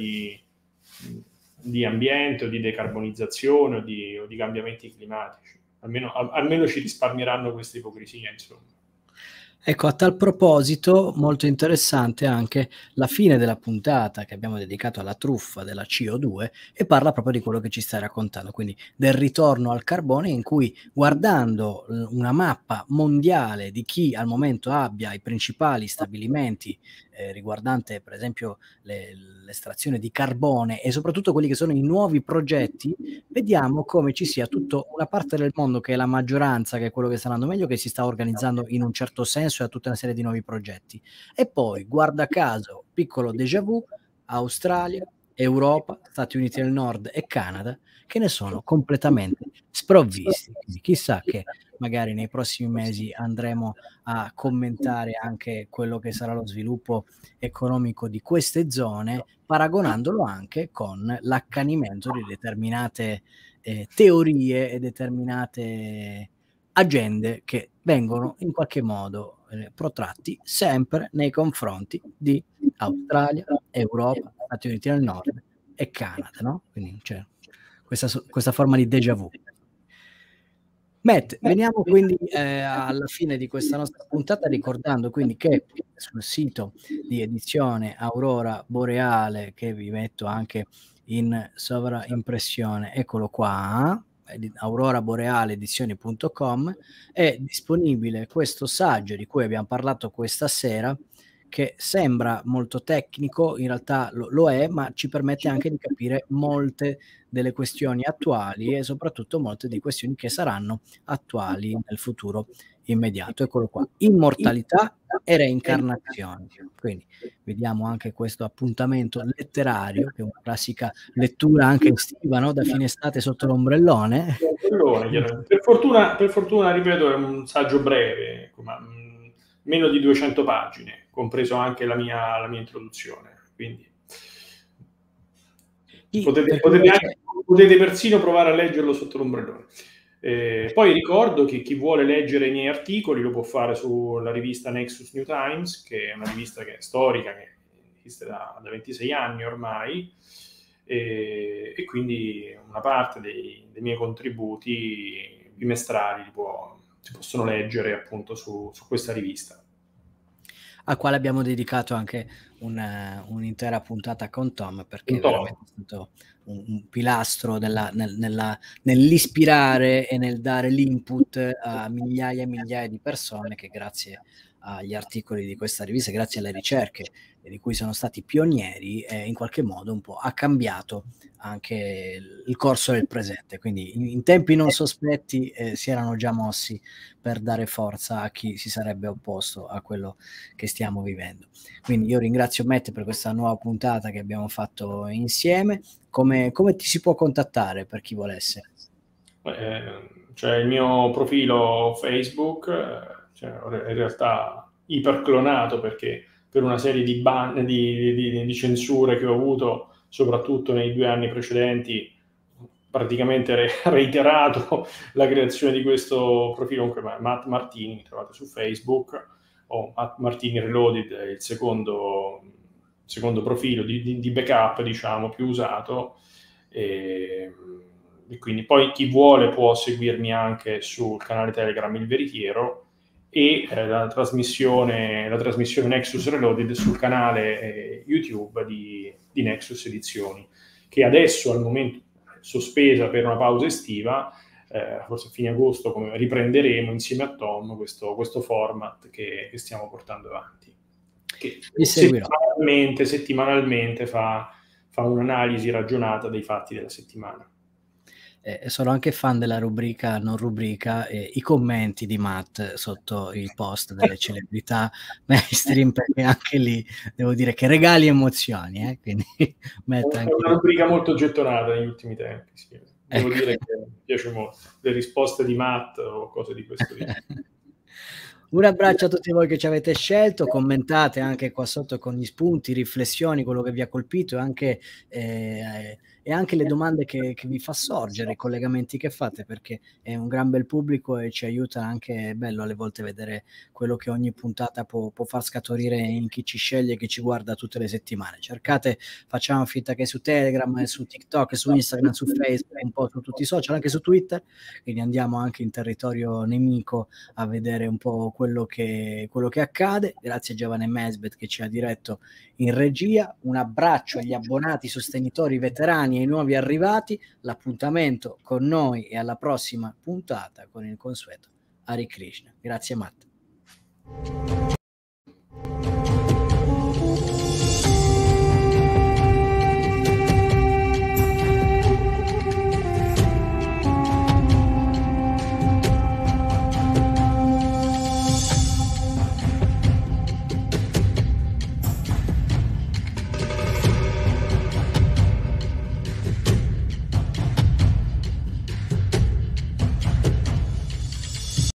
di ambiente o di decarbonizzazione o di cambiamenti climatici. Almeno ci risparmieranno questa ipocrisia, insomma. Ecco, a tal proposito, molto interessante anche la fine della puntata che abbiamo dedicato alla truffa della CO2, e parla proprio di quello che ci stai raccontando, quindi del ritorno al carbone, in cui, guardando una mappa mondiale di chi al momento abbia i principali stabilimenti riguardante per esempio l'estrazione di carbone e soprattutto quelli che sono i nuovi progetti, vediamo come ci sia tutta una parte del mondo, che è la maggioranza, che è quello che sta andando meglio, che si sta organizzando in un certo senso e ha tutta una serie di nuovi progetti. E poi, guarda caso, piccolo déjà vu, Australia, Europa, Stati Uniti del Nord e Canada, che ne sono completamente sprovvisti. Quindi chissà che magari nei prossimi mesi andremo a commentare anche quello che sarà lo sviluppo economico di queste zone, paragonandolo anche con l'accanimento di determinate teorie e determinate agende che vengono in qualche modo protratti sempre nei confronti di Australia, Europa, Stati Uniti del Nord e Canada, no? Quindi c'è questa forma di déjà vu. Matt, veniamo quindi alla fine di questa nostra puntata, ricordando quindi che sul sito di edizione Aurora Boreale, che vi metto anche in sovraimpressione, eccolo qua, auroraborealeedizioni.com, è disponibile questo saggio di cui abbiamo parlato questa sera, che sembra molto tecnico, in realtà lo è, ma ci permette anche di capire molte delle questioni attuali e soprattutto molte di questioni che saranno attuali nel futuro immediato. Eccolo qua, immortalità e reincarnazione. Quindi vediamo anche questo appuntamento letterario, che è una classica lettura anche estiva, no? Da fine estate sotto l'ombrellone. Per fortuna, ripeto, è un saggio breve, ma meno di 200 pagine, compreso anche la mia introduzione. Quindi potete persino provare a leggerlo sotto l'ombrellone. Poi ricordo che chi vuole leggere i miei articoli lo può fare sulla rivista Nexus New Times, che è una rivista che è storica, che esiste da 26 anni ormai, e quindi una parte dei miei contributi bimestrali si possono leggere appunto su questa rivista, al quale abbiamo dedicato anche un'intera puntata con Tom, perché è veramente stato un pilastro nell'ispirare e nel dare l'input a migliaia e migliaia di persone che, grazie agli articoli di questa rivista, grazie alle ricerche di cui sono stati pionieri, in qualche modo un po' ha cambiato anche il corso del presente. Quindi in tempi non sospetti si erano già mossi per dare forza a chi si sarebbe opposto a quello che stiamo vivendo. Quindi io ringrazio Matt per questa nuova puntata che abbiamo fatto insieme. Come ti si può contattare per chi volesse? C'è il mio profilo Facebook, in realtà iperclonato, perché per una serie di censure che ho avuto, soprattutto nei 2 anni precedenti, praticamente reiterato la creazione di questo profilo. Comunque, Matt Martini, mi trovate su Facebook, o Matt Martini Reloaded è il secondo profilo di backup, diciamo, più usato, e quindi poi chi vuole può seguirmi anche sul canale Telegram Il Veritiero, e la trasmissione Nexus Reloaded sul canale YouTube di Nexus Edizioni, che adesso al momento è sospesa per una pausa estiva. Forse a fine agosto riprenderemo insieme a Tom questo format che stiamo portando avanti, che settimanalmente fa un'analisi ragionata dei fatti della settimana. Sono anche fan della rubrica non rubrica, i commenti di Matt sotto i post delle celebrità mainstream, perché anche lì devo dire che regali emozioni, quindi Matt è una rubrica molto gettonata negli ultimi tempi, sì. Devo dire che mi piace molto le risposte di Matt o cose di questo tipo. Un abbraccio a tutti voi che ci avete scelto, commentate anche qua sotto con gli spunti, riflessioni, quello che vi ha colpito, e anche le domande che vi fa sorgere, i collegamenti che fate, perché è un gran bel pubblico e ci aiuta anche, è bello alle volte vedere quello che ogni puntata può far scaturire in chi ci sceglie, chi ci guarda tutte le settimane. Cercate, facciamo finta che su Telegram, su TikTok, su Instagram, su Facebook, un po' su tutti i social, anche su Twitter, quindi andiamo anche in territorio nemico a vedere un po' quello che accade. Grazie a Giovane Mesbet che ci ha diretto in regia. Un abbraccio agli abbonati, sostenitori, veterani e ai nuovi arrivati. L'appuntamento con noi e alla prossima puntata con il consueto Hare Krishna. Grazie Matt.